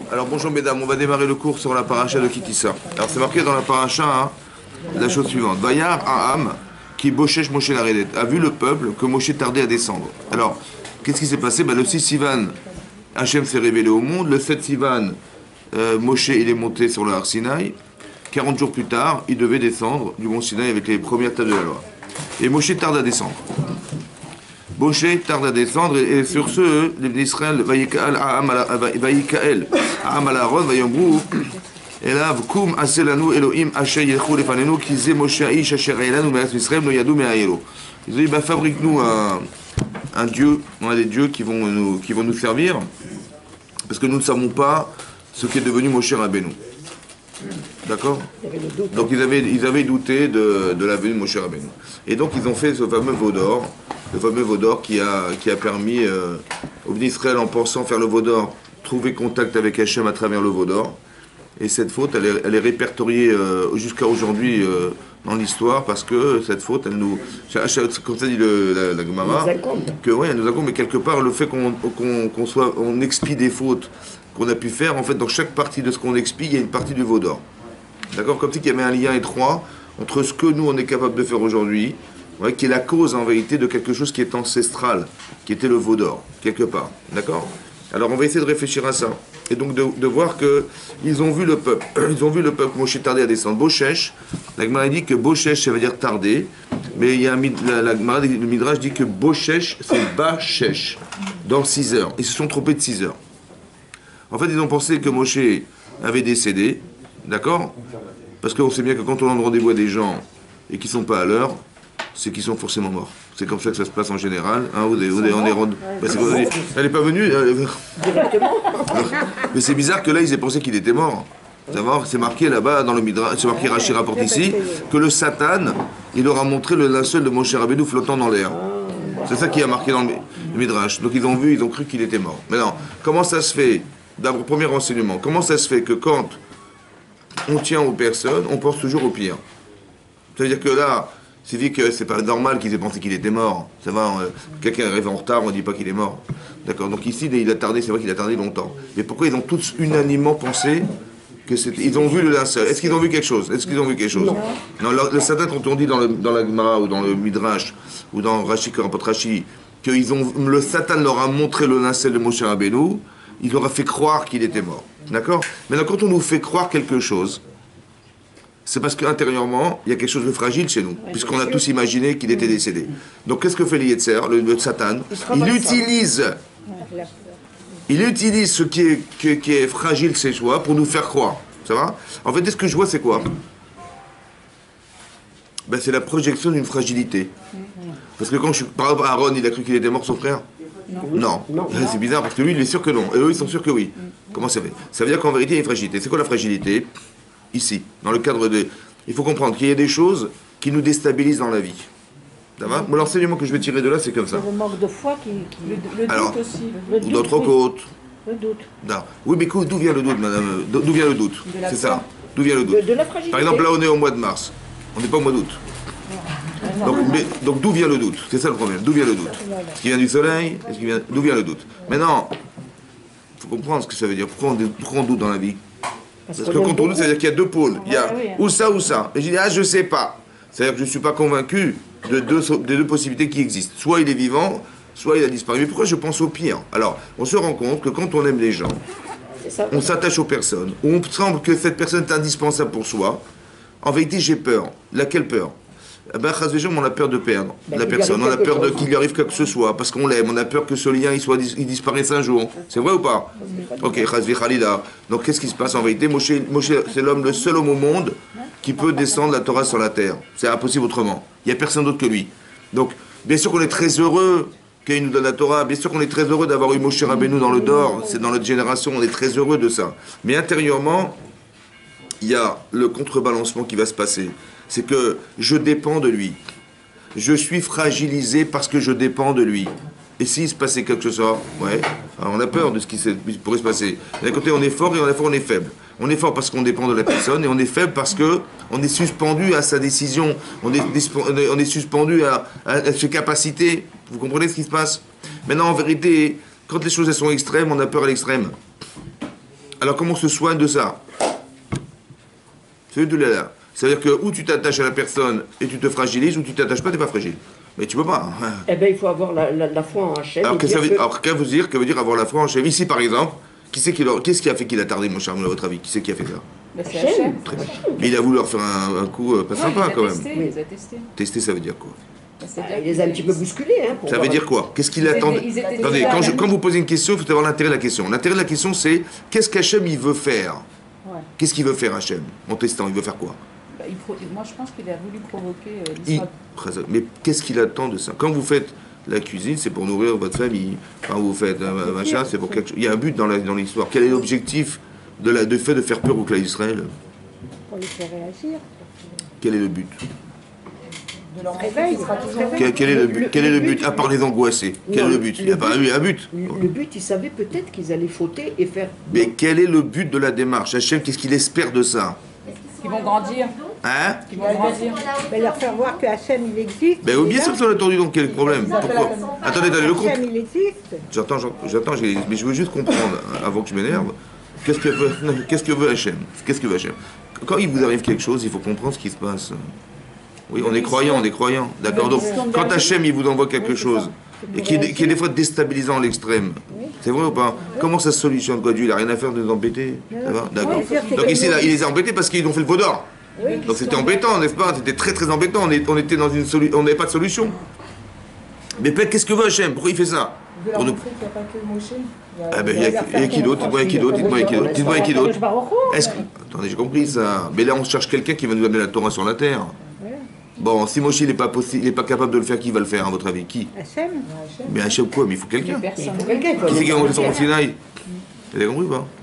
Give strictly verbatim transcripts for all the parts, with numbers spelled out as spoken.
Alors bonjour mesdames, on va démarrer le cours sur la paracha de Kitissa. Alors c'est marqué dans la paracha hein, la chose suivante. Vayar Aham, qui Boshesh Moshe Laredet, a vu le peuple que Moshe tardait à descendre. Alors, qu'est-ce qui s'est passé ben, le six Sivan, Hachem s'est révélé au monde. Le sept Sivan, euh, Moshe il est monté sur le Har Sinaï. quarante jours plus tard, il devait descendre du mont Sinaï avec les premières tables de la loi. Et Moshe tarde à descendre. Moshe tarde à descendre, et, et sur ce, les Israël, Vayikael, Aham al Aaron, Vayombrou, Elav, Kum, Aselanu, Elohim, Asher, Yelchou, Lefanenu, Kizé, Moshe, Aish, Asher, Elanu, Meretz Israël, No Yadou, Me'ayelo. Ils ont dit, bah, fabrique-nous un, un Dieu, on a des dieux qui vont, nous, qui vont nous servir, parce que nous ne savons pas ce qui est devenu Moshe Rabbeinu. D'accord? Donc ils avaient, ils avaient douté de, de la venue de Moshe Rabbeinu. Et donc ils ont fait ce fameux veau d'or, le fameux veau d'or qui a, qui a permis euh, au Bnei Israël, en pensant faire le veau d'or, trouver contact avec Hachem à travers le veau d'or. Et cette faute, elle est, elle est répertoriée euh, jusqu'à aujourd'hui euh, dans l'histoire, parce que cette faute, elle nous... Comme ça dit le, la, la Gemara, que ouais, elle nous incombe, mais quelque part, le fait qu'on qu'on, qu'on soit, on expie des fautes qu'on a pu faire, en fait, dans chaque partie de ce qu'on expie, il y a une partie du veau d'or. D'accord? Comme si il y avait un lien étroit entre ce que nous, on est capable de faire aujourd'hui, ouais, qui est la cause, en vérité, de quelque chose qui est ancestral, qui était le veau d'or, quelque part. D'accord? Alors, on va essayer de réfléchir à ça. Et donc, de, de voir qu'ils ont vu le peuple. Ils ont vu le peuple Moshe tarder à descendre. Boshesh, la Gemara dit que Boshesh, ça veut dire tarder. Mais il y a un, la, la Gemara, le Midrash dit que Boshesh, c'est Bashesh, dans six heures. Ils se sont trompés de six heures. En fait, ils ont pensé que Moshe avait décédé. D'accord? Parce qu'on sait bien que quand on donne rendez-vous à des gens et qu'ils ne sont pas à l'heure, c'est qu'ils sont forcément morts. C'est comme ça que ça se passe en général. Hein, ou des, ou des, on est rend... ben, est... Elle n'est pas venue. Elle... Mais c'est bizarre que là, ils aient pensé qu'il était mort. C'est marqué là-bas dans le Midrash, c'est marqué, Rashi rapporte ici, que le Satan, il leur a montré le linceul de Moshe Rabbeinu flottant dans l'air. C'est ça qui a marqué dans le Midrash. Donc ils ont vu, ils ont cru qu'il était mort. Maintenant, comment ça se fait? D'abord, premier renseignement, comment ça se fait que quand on tient aux personnes, on pense toujours au pire? C'est-à-dire que là, c'est dit que c'est pas normal qu'ils aient pensé qu'il était mort. Ça va, euh, quelqu'un arrive en retard, on ne dit pas qu'il est mort. D'accord. Donc ici, il a tardé, c'est vrai qu'il a tardé longtemps. Mais pourquoi ils ont tous unanimement pensé que c'était... Ils ont vu le linceul. Est-ce qu'ils ont vu quelque chose? Est-ce qu'ils ont vu quelque chose? Non. Non, le, le Satan, quand on dit dans, le, dans la Gemara ou dans le Midrash ou dans Rashi, que rapporte Rashi, que ils ont, le Satan leur a montré le linceul de Moshe Rabbeinu, il leur a fait croire qu'il était mort. D'accord. Maintenant, quand on nous fait croire quelque chose, c'est parce qu'intérieurement, il y a quelque chose de fragile chez nous, puisqu'on a tous imaginé qu'il était décédé. Donc qu'est-ce que fait le Yetzer, le, le Satan? Il utilise, il utilise ce qui est, qui, qui est fragile chez soi pour nous faire croire. Ça va? En fait, ce que je vois, c'est quoi? Ben, c'est la projection d'une fragilité. Parce que quand je suis... Par exemple, Aaron, il a cru qu'il était mort, son frère? Non. non. C'est bizarre, parce que lui, il est sûr que non. Et eux, ils sont sûrs que oui. Comment ça fait? Ça veut dire qu'en vérité, il y a une fragilité. C'est quoi la fragilité? Ici, dans le cadre de... Il faut comprendre qu'il y a des choses qui nous déstabilisent dans la vie. Ça va? Bon, l'enseignement que je vais tirer de là, c'est comme ça. Le manque de foi qui... qui... Le, le Alors, doute aussi. Le doute, d'autres oui. côtes. Le doute. Non. Oui, mais d'où vient le doute, madame? D'où vient le doute? C'est ça. D'où vient le doute? De, de la fragilité. Par exemple, là, on est au mois de mars. On n'est pas au mois d'août. Donc, mais, donc d'où vient le doute? C'est ça le problème. D'où vient le doute? Est-ce qu'il vient du soleil? Est-ce qu'il vient... D'où vient le doute? Maintenant, il faut comprendre ce que ça veut dire. Pourquoi on, pourquoi on doute dans la vie? Parce, Parce que quand on doute, c'est-à-dire qu'il y a deux pôles. Il y a ou ça ou ça. Et je dis, ah, je sais pas. C'est-à-dire que je ne suis pas convaincu de deux, de deux possibilités qui existent. Soit il est vivant, soit il a disparu. Mais pourquoi je pense au pire? Alors, on se rend compte que quand on aime les gens, on s'attache aux personnes, ou on semble que cette personne est indispensable pour soi, en vérité, j'ai peur. Laquelle peur? Eh ben, on a peur de perdre ben, la personne, on a peur de qu'il lui arrive quoi que ce soit, parce qu'on l'aime, on a peur que ce lien il, soit, il disparaisse un jour. C'est vrai ou pas? Ok, donc qu'est-ce qui se passe en vérité? Moshe, Moshe c'est l'homme, le seul homme au monde qui peut descendre la Torah sur la terre. C'est impossible autrement. Il n'y a personne d'autre que lui. Donc, bien sûr qu'on est très heureux qu'il nous donne la Torah, bien sûr qu'on est très heureux d'avoir eu Moshe Rabbeinu dans le Dor, c'est dans notre génération, on est très heureux de ça. Mais intérieurement, il y a le contrebalancement qui va se passer. C'est que je dépends de lui. Je suis fragilisé parce que je dépends de lui. Et s'il se passait quelque chose, ouais, alors on a peur de ce qui pourrait se passer. D'un côté, on est fort et on est fort, on est faible. On est fort parce qu'on dépend de la personne et on est faible parce que on est suspendu à sa décision. On est, on est suspendu à, à, à ses capacités. Vous comprenez ce qui se passe? Maintenant, en vérité, quand les choses elles sont extrêmes, on a peur à l'extrême. Alors comment on se soigne de ça? C'est de là. C'est-à-dire que ou tu t'attaches à la personne et tu te fragilises, ou tu t'attaches pas, tu n'es pas fragile. Mais tu peux pas. Hein. Eh bien, il faut avoir la, la, la foi en Hachem. Alors, qu'est-ce que... que... Alors, qu'est-ce que veut dire, que veut dire avoir la foi en Hachem? Ici, par exemple, qui c'est qui, leur... Qu'est-ce qui a fait qu'il a tardé, mon cher, à votre avis? Qui c'est qui a fait ça? Bah, c'est Hachem. Très bien. Mais il a voulu leur faire un, un coup euh, pas Ouais, sympa, il quand a même. testé, il les a testés. Tester, ça veut dire quoi? Bah, Ah, il les a un petit peu bousculés. Hein, pour Ça veut voir... dire quoi? Qu'est-ce qu'il Ils attend? étaient- ils étaient Attendez, déjà quand, je- là. quand vous posez une question, il faut avoir l'intérêt de la question. L'intérêt de la question, c'est qu'est-ce qu'Hachem il veut faire? Ouais. Qu'est-ce qu'il veut faire, Hachem? En testant, il veut faire quoi? Bah, il pro- Moi, je pense qu'il a voulu provoquer euh, Il- l'Israël. Mais qu'est-ce qu'il attend de ça? Quand vous faites la cuisine, c'est pour nourrir votre famille. Quand vous faites un machin, c'est pour quelque chose. Il y a un but dans la- dans l'histoire. Quel est l'objectif de la de fait de faire peur au clan d'Israël? Pour les faire réagir. Quel est le but? De leur réveil, il sera toujours Quel, quel est le but? Quel est le but? À part les angoissés. Quel Non, est le but? Il n'y a le pas eu un but. Le, le but, ils savaient peut-être qu'ils allaient fauter et faire... Mais quel est le but de la démarche? Hachem, qu'est-ce qu'il espère de ça? Ils vont grandir. Hein? Ils vont grandir. Mais leur faire voir que Hachem il existe. Ben oui, bien sûr que ça a entendu, donc quel est le problème? Pourquoi? Attendez, attendez, le compte. Hachem il existe. J'entends, j'entends, j'entends, j'ai- mais je veux juste comprendre, hein, avant que je m'énerve, qu'est-ce que veut, non, qu'est-ce que veut Hachem? Qu'est-ce que veut Hachem? Quand il vous arrive quelque chose, il faut comprendre ce qui se passe. Oui, on est croyant, on est croyant. D'accord. Donc, quand Hachem il vous envoie quelque chose, et qui est, qui est des fois déstabilisant à l'extrême, c'est vrai ou pas? Comment ça se solutionne, quoi? Dieu, il n'a rien à faire de nous embêter. Ça va? D'accord. Donc ici, là, il les a embêtés parce qu'ils ont fait le veau d'or. Donc c'était embêtant, n'est-ce pas? C'était très très embêtant. On, est- on était dans une solution, on n'avait pas de solution. Mais peut-être, qu'est-ce que veut Hachem? Pourquoi il fait ça? Pour nous- Ah ben, il y a, il y a qui d'autre? Dites-moi, il y a qui d'autre? Dites-moi, il y a qui d'autre? Dites-moi, il y a qui d'autre? Est-ce que... Attendez, j'ai compris ça. Mais là, on cherche quelqu'un qui va nous amener la Torah sur la terre. Bon, si Moshe n'est pas, possi- il n'est pas capable de le faire, qui va le faire, à votre avis? Qui? Hachem. Mais Hachem quoi? Mais il faut quelqu'un. Personne. Il faut quelqu'un, il faut Qui c'est qui a aller- monté sur le Sinaï? Vous avez compris ou pas?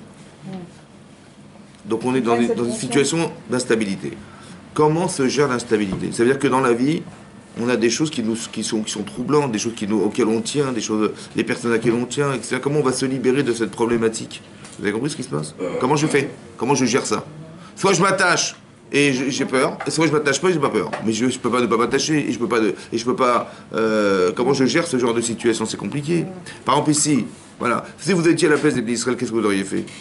Donc on est dans, des- dans une situation d'instabilité. Comment se gère l'instabilité? Ça veut dire que dans la vie, on a des choses qui, nous, qui, sont, qui sont troublantes, des choses qui nous, auxquelles on tient, des choses, des personnes à qui on tient, et cetera. Comment on va se libérer de cette problématique? Vous avez compris ce qui se passe? Comment je fais? Comment je gère ça? Soit je m'attache et je- j'ai peur, soit je m'attache pas et j'ai pas peur. Mais je, je peux pas ne pas m'attacher et je peux pas de, et je peux pas. euh, comment je gère ce genre de situation? C'est compliqué. Par exemple ici, voilà. Si vous étiez à la place des pays d'Israël, qu'est-ce que vous auriez fait?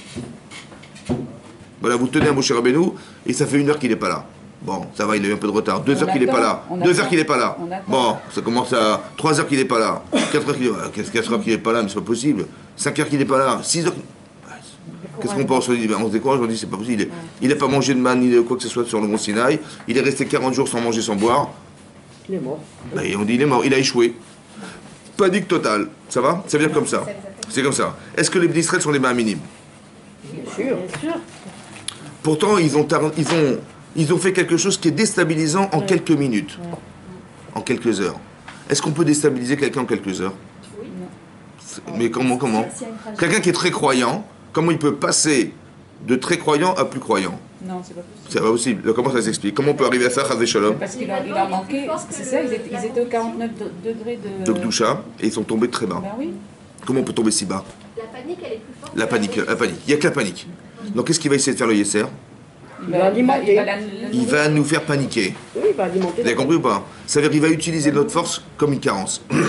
Voilà, vous tenez à Moshe Rabbeinu et ça fait une heure qu'il n'est pas là. Bon, ça va, il a eu un peu de retard. Deux On heures qu'il n'est pas attend, là. on Deux attend. heures qu'il n'est pas là. On attend. Bon, ça commence à trois heures qu'il n'est pas là. Quatre heures qu'il est pas là. Quatre heures qu'il n'est pas là, mais c'est pas possible. Cinq heures qu'il n'est pas là. Six heures. Qu'est-ce qu'on pense? On dit, ben, on se décourage, on dit c'est pas possible. Il n'a pas mangé de manne ni de quoi que ce soit sur le mont Sinaï. Il est resté quarante jours sans manger, sans boire. Il est mort. Ben, et on dit il est mort, il a échoué. Panique totale. Ça va? Ça veut dire comme ça. C'est comme ça. Est-ce que les Israël sont des mains minimes? Bien sûr. Pourtant, ils ont, tar- ils, ont, ils ont fait quelque chose qui est déstabilisant en quelques minutes, en quelques heures. Est-ce qu'on peut déstabiliser quelqu'un en quelques heures? C'est- Mais comment, comment? Quelqu'un qui est très croyant, comment il peut passer de très croyant à plus croyant? Non, c'est pas possible. C'est pas possible. Comment ça s'explique? Comment on peut arriver à ça, Chazé Shalom? Parce qu'il a, il a manqué, c'est ça, ils étaient, ils étaient au quarante-neuf de- degrés de... De Kdusha, et ils sont tombés très bas. Ben oui. Comment on peut tomber si bas? La panique, elle est plus forte. La panique, la panique. Il n'y a que la panique. Donc qu'est-ce qu'il va essayer de faire le Yesser? Il va alimenter. il va la- Il va nous faire paniquer. Oui, il va alimenter. Vous avez compris ou pas? Ça veut dire qu'il va utiliser notre force comme une carence. Ouais.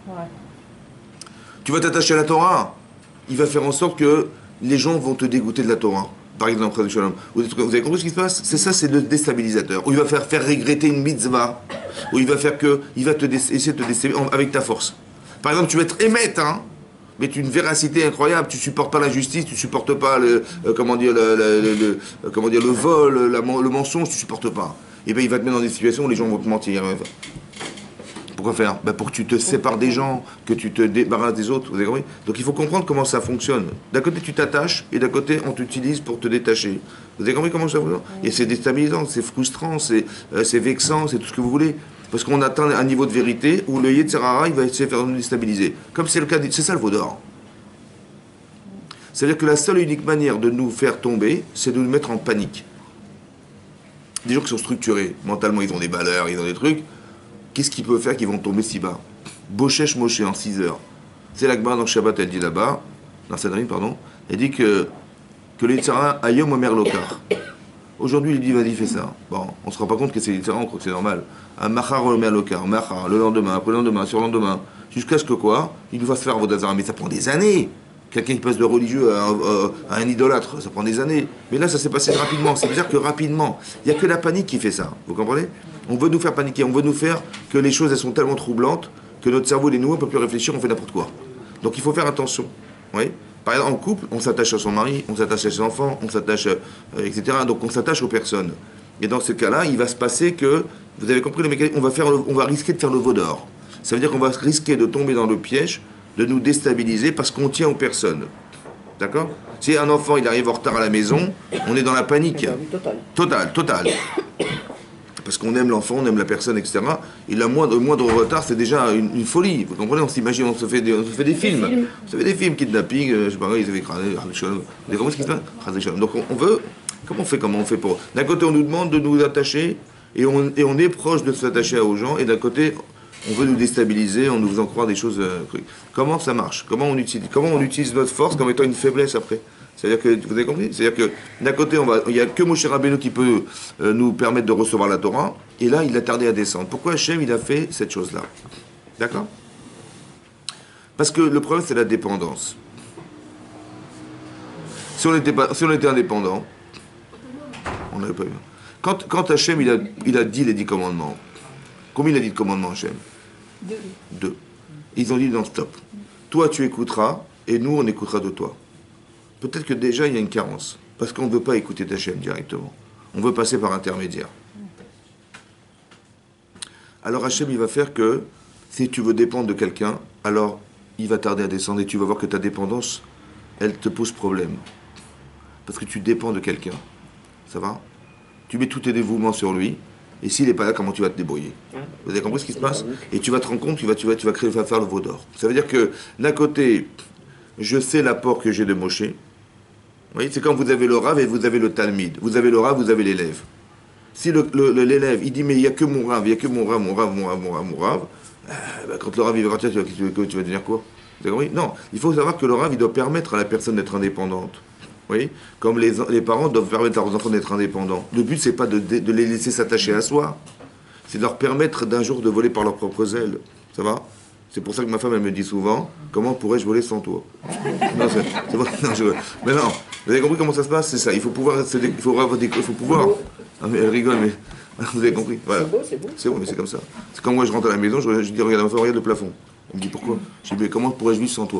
Tu vas t'attacher à la Torah, il va faire en sorte que les gens vont te dégoûter de la Torah. Par exemple, Chazé Shalom. Vous avez vous avez compris ce qui se passe? C'est ça, c'est le déstabilisateur. Ou il va faire, faire regretter une mitzvah. Ou il va faire que, il va te dé- essayer de te déstabiliser en- avec ta force. Par exemple, tu vas être émette, hein, mais tu as une véracité incroyable. Tu supportes pas l'injustice, tu supportes pas le, euh, comment dire, le, le- le- le- euh, comment dire, le vol, la men- le mensonge, tu supportes pas. Et bien, il va te mettre dans des situations où les gens vont te mentir. Pourquoi faire? Ben pour que tu te sépares des gens, que tu te débarrasses des autres. Vous avez compris? Donc il faut comprendre comment ça fonctionne. D'un côté tu t'attaches et d'un côté on t'utilise pour te détacher. Vous avez compris comment ça fonctionne? Et c'est déstabilisant, c'est frustrant, c'est euh, c'est vexant, c'est tout ce que vous voulez. Parce qu'on atteint un niveau de vérité où le Yetzirara il va essayer de faire nous déstabiliser. Comme c'est le cas, c'est ça le veau d'or. C'est-à-dire que la seule et unique manière de nous faire tomber, c'est de nous mettre en panique. Des gens qui sont structurés, mentalement ils ont des valeurs, ils ont des trucs. Qu'est-ce qu'ils peuvent faire qu'ils vont tomber si bas? Boshesh Moshe en six heures. C'est l'Agma dans Shabbat, elle dit là-bas, dans Sanhedrin, pardon, elle dit que, que le Yitzhara Ayom Omer Lokar. Aujourd'hui, il dit, vas-y, fais ça. Bon, on se rend pas compte que c'est Yitzhara, on croit que c'est normal. Un Machar Omer Lokar, Machar, le lendemain, après le lendemain, sur le lendemain, jusqu'à ce que quoi? Il nous fasse faire Vodazara. Mais ça prend des années. Quelqu'un qui passe de religieux à, à- à un idolâtre, ça prend des années. Mais là, ça s'est passé rapidement. C'est-à-dire que rapidement, il n'y a que la panique qui fait ça. Vous comprenez? On veut nous faire paniquer, on veut nous faire que les choses, elles sont tellement troublantes que notre cerveau, les nous, on ne peut plus réfléchir, on fait n'importe quoi. Donc il faut faire attention. Oui. Par exemple, en couple, on s'attache à son mari, on s'attache à ses enfants, on s'attache, euh, et cetera. Donc on s'attache aux personnes. Et dans ce cas-là, il va se passer que, vous avez compris le mécanisme, on va, faire le- on va risquer de faire le veau d'or. Ça veut dire qu'on va risquer de tomber dans le piège, de nous déstabiliser parce qu'on tient aux personnes. D'accord? Si un enfant il arrive en retard à la maison, on est dans la panique. Ah bah oui, total. Total, total. Parce qu'on aime l'enfant, on aime la personne, et cetera. Et le moindre, le moindre retard, c'est déjà une, une folie. Vous comprenez? On s'imagine, on se fait des, on se fait des films. films. On se fait des films, kidnapping, euh, je sais pas, ils avaient écrasé. Vous avez compris ce qui se passe? Donc on, on veut. Comment on fait? Comment on fait pour. D'un côté, on nous demande de nous attacher, et on, et on est proche de s'attacher aux gens, et d'un côté, on veut nous déstabiliser en nous faisant croire des choses. Euh, comment ça marche? Comment on utilise, comment on utilise notre force comme étant une faiblesse après? C'est-à-dire que, vous avez compris? C'est-à-dire que, d'un côté, on va, il n'y a que Moshe Rabbeinu qui peut euh, nous permettre de recevoir la Torah, et là, il a tardé à descendre. Pourquoi Hachem, il a fait cette chose-là? D'accord? Parce que le problème, c'est la dépendance. Si on était, pas, si on était indépendant, on n'avait pas eu. Quand, quand Hachem, il a, il a dit les dix commandements, combien il a dit de commandements, Hachem? Deux. Deux. Ils ont dit non, stop. Toi, tu écouteras, et nous, on écoutera de toi. Peut-être que déjà, il y a une carence. Parce qu'on ne veut pas écouter Hachem directement. On veut passer par intermédiaire. Alors Hachem, il va faire que, si tu veux dépendre de quelqu'un, alors il va tarder à descendre et tu vas voir que ta dépendance, elle te pose problème. Parce que tu dépends de quelqu'un. Ça va? Tu mets tous tes dévouements sur lui, et s'il n'est pas là, comment tu vas te débrouiller? Vous avez compris ce qui se passe? Et tu vas te rendre compte, tu vas, tu vas, tu vas, créer, tu vas faire le veau d'or. Ça veut dire que, d'un côté, je sais l'apport que j'ai de Moshe. Vous voyez, c'est quand vous avez le Rav et vous avez le Talmid. Vous avez le Rav, vous avez l'élève. Si le- le- le- l'élève, il dit, mais il n'y a que mon Rav, il n'y a que mon Rav, mon Rav, mon Rav, mon Rav, mon Rav, euh, bah, quand le Rav il va partir, tu vas, tu vas- tu vas devenir quoi? Vous avez compris? Non, il faut savoir que le Rav, il doit permettre à la personne d'être indépendante. Vous voyez? Comme les, les parents doivent permettre à leurs enfants d'être indépendants. Le but, c'est pas de, de- de les laisser s'attacher à soi. C'est de leur permettre d'un jour de voler par leurs propres ailes. Ça va? C'est pour ça que ma femme, elle me dit souvent, comment pourrais-je voler sans toi? Non, c'est, c'est vrai, non, je, mais non, vous avez compris comment ça se passe? C'est ça, il faut pouvoir, c'est des- il faut avoir des, il faut pouvoir. Ah, mais elle rigole, mais vous avez compris? Voilà. C'est beau, c'est beau. C'est bon, mais c'est comme ça. C'est quand moi je rentre à la maison, je, je dis, regarde, ma femme, regarde le plafond. Elle me dit, pourquoi? Je dis, mais comment pourrais-je vivre sans toi?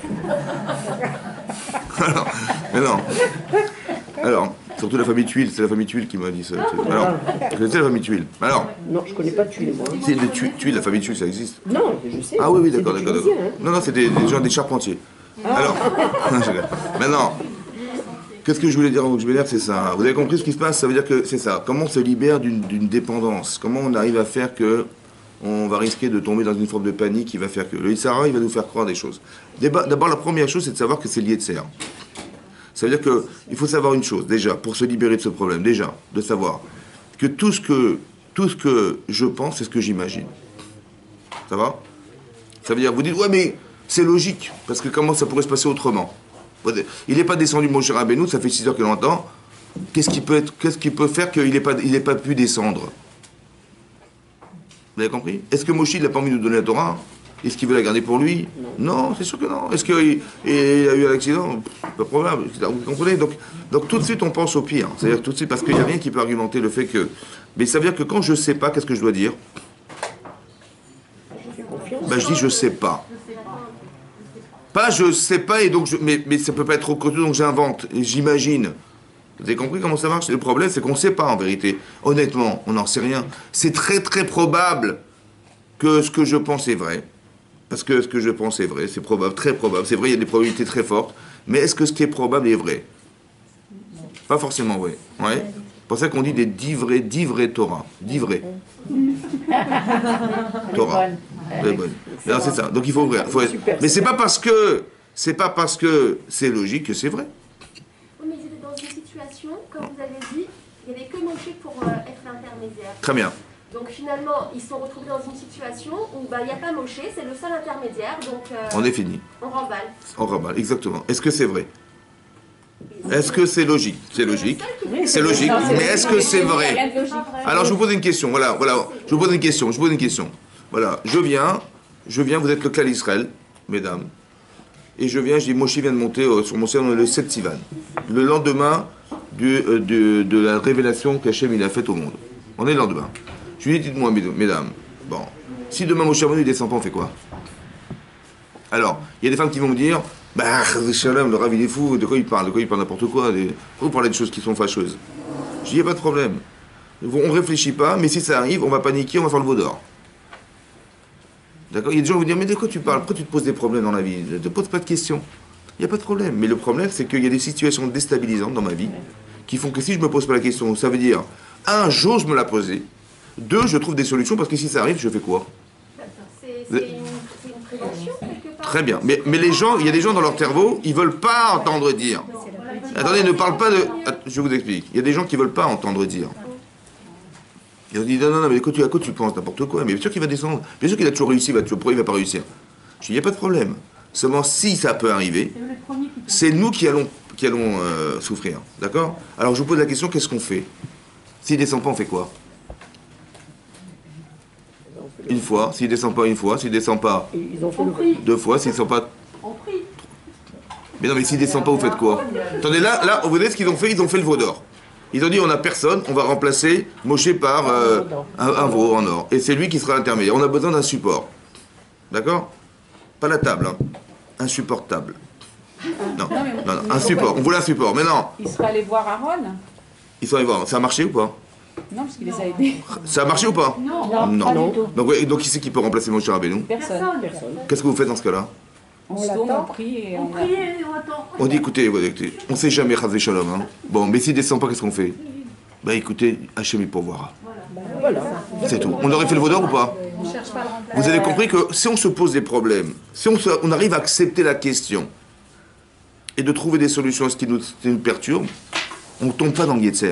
Alors, mais non. Alors, surtout la famille Tuile, c'est la famille Tuile qui m'a dit ça. Alors, je connaissais la famille Tuile. Alors, Non, je connais pas Tuile, moi. c'est de Tu- Tuile, la famille Tuile, ça existe. Non, je sais. Ah oui, oui, c'est d'accord, des d'accord, d'accord. Tunisiens, hein. Non, non, c'est des, des gens, des charpentiers. Alors, je rigole. Maintenant, qu'est-ce que je voulais dire avant que je m'énerve, c'est ça. Vous avez compris ce qui se passe? Ça veut dire que c'est ça. Comment on se libère d'une d'une dépendance? Comment on arrive à faire que on va risquer de tomber dans une forme de panique qui va faire que le Yitzhara, il va nous faire croire des choses. Déba- D'abord, la première chose, c'est de savoir que c'est lié de serre. Ça veut dire qu'il faut savoir une chose, déjà, pour se libérer de ce problème, déjà, de savoir que tout ce que, tout ce que je pense, c'est ce que j'imagine. Ça va? Ça veut dire, vous dites, ouais, mais c'est logique, parce que comment ça pourrait se passer autrement? Il n'est pas descendu, mon cher Rabbeinu, ça fait six heures qu'il entend. Qu'est-ce qui peut être, qu'est-ce qui peut faire qu'il n'ait pas, il ait pas pu descendre? Vous avez compris? Est-ce que Moshe, il n'a pas envie de nous donner la Torah? Est-ce qu'il veut la garder pour lui? Non, c'est sûr que non. Est-ce qu'il il a eu un accident? Pas probable. Vous comprenez? Donc, donc tout de suite, on pense au pire. C'est-à-dire tout de suite, parce qu'il n'y a rien qui peut argumenter le fait que... Mais ça veut dire que quand je ne sais pas, qu'est-ce que je dois dire? Ben, je dis je ne sais pas. Pas je sais pas, et donc je... mais, mais ça peut pas être au côté, donc j'invente, et j'imagine. Vous avez compris comment ça marche? Le problème, c'est qu'on ne sait pas en vérité. Honnêtement, on n'en sait rien. C'est très très probable que ce que je pense est vrai. Parce que ce que je pense est vrai, c'est probable, très probable. C'est vrai, il y a des probabilités très fortes. Mais est-ce que ce qui est probable est vrai? Pas forcément vrai. Ouais. C'est pour ça qu'on dit des dix vrais, dix vrais Torah. Dix vrais. Torah. Très bonne. Alors, c'est ça. Donc il faut ouvrir. Faut être... Mais c'est pas parce que c'est pas parce que c'est logique que c'est vrai. Oui, mais ils étaient dans une situation, comme vous avez dit, il n'y avait que Moshe pour euh, être l'intermédiaire. Très bien. Donc finalement, ils se sont retrouvés dans une situation où bah, il n'y a pas Moshe, c'est le seul intermédiaire, donc euh, On est fini. on remballe. On remballe, exactement. Est-ce que c'est vrai? Est-ce que c'est logique? C'est logique. C'est logique. Mais est-ce que c'est vrai? Rien de logique. Alors je vous pose une question. Voilà, voilà. Je vous pose une question. Je vous pose une question. Voilà. Je viens, je viens. Vous êtes le clan Israël, mesdames. et je viens, je dis, Moshe vient de monter euh, sur mon ciel le sept Sivan, le lendemain du, euh, de, de la révélation qu'Hachem il a faite au monde. On est le lendemain. Je lui dis, dites-moi, mesdames, bon, si demain Moshe Rabbeinu descend pas, on fait quoi? Alors, il y a des femmes qui vont me dire, bah, Shalom, le Rav il est fou, de quoi il parle, de quoi il parle n'importe quoi, des... vous parlez de choses qui sont fâcheuses. Je dis, il n'y a pas de problème. On réfléchit pas, mais si ça arrive, on va paniquer, on va faire le veau d'or. D'accord? Il y a des gens qui vont dire, mais de quoi tu parles? Pourquoi tu te poses des problèmes dans la vie? Ne te pose pas de questions. Il n'y a pas de problème. Mais le problème, c'est qu'il y a des situations déstabilisantes dans ma vie qui font que si je ne me pose pas la question, ça veut dire, un, j'ose me la poser. Deux, je trouve des solutions parce que si ça arrive, je fais quoi? C'est une, une prévention quelque part. Très bien. Mais, mais les gens, il y a des gens dans leur cerveau, ils ne veulent pas entendre dire. Attendez, ne parle pas de... Je vous explique. Il y a des gens qui ne veulent pas entendre dire. Ils ont dit, non, non, non, mais écoute, à quoi tu penses n'importe quoi? Mais bien sûr qu'il va descendre. Bien sûr qu'il a toujours réussi, il va toujours, pourquoi il ne va pas réussir? Je dis, il n'y a pas de problème. Seulement, si ça peut arriver, c'est nous qui allons, qui allons euh, souffrir. D'accord? Alors, je vous pose la question, qu'est-ce qu'on fait? S'il ne descend pas, on fait quoi? Une fois. S'il ne descend pas, une fois. S'il ne descend pas, Ils ont fait le... deux fois. S'il ne descend pas... Mais non, mais s'il ne descend pas, vous faites quoi? Attendez, là, là, vous voyez ce qu'ils ont fait? Ils ont fait le veau d'or. Ils ont dit, on n'a personne, on va remplacer Moshe par euh, un, un veau en or. Et c'est lui qui sera l'intermédiaire. On a besoin d'un support. D'accord? Pas la table, hein. Un support table. Non, non, non, un support. On voulait un support, mais non. Il serait allé voir Aaron? Ils sont allés voir. Ça a marché ou pas? Non, parce qu'il les a aidés. Ça a marché ou pas? Non, Non. pas du tout. Donc, ouais, donc qui c'est qui peut remplacer Moshe Rabbeinu? Personne. Qu'est-ce que vous faites dans ce cas-là? On se tourne, on prie et on... On dit, écoutez, écoutez, on ne sait jamais, Chazé Shalom. Hein. Bon, mais s'il ne descend pas, qu'est-ce qu'on fait? Bah écoutez, Hachem il pourvoira. Voilà. C'est tout. On aurait fait le veau d'or ou pas? Vous avez compris que si on se pose des problèmes, si on, se, on arrive à accepter la question et de trouver des solutions à ce qui nous, qui nous perturbe, on ne tombe pas dans le Yetzer.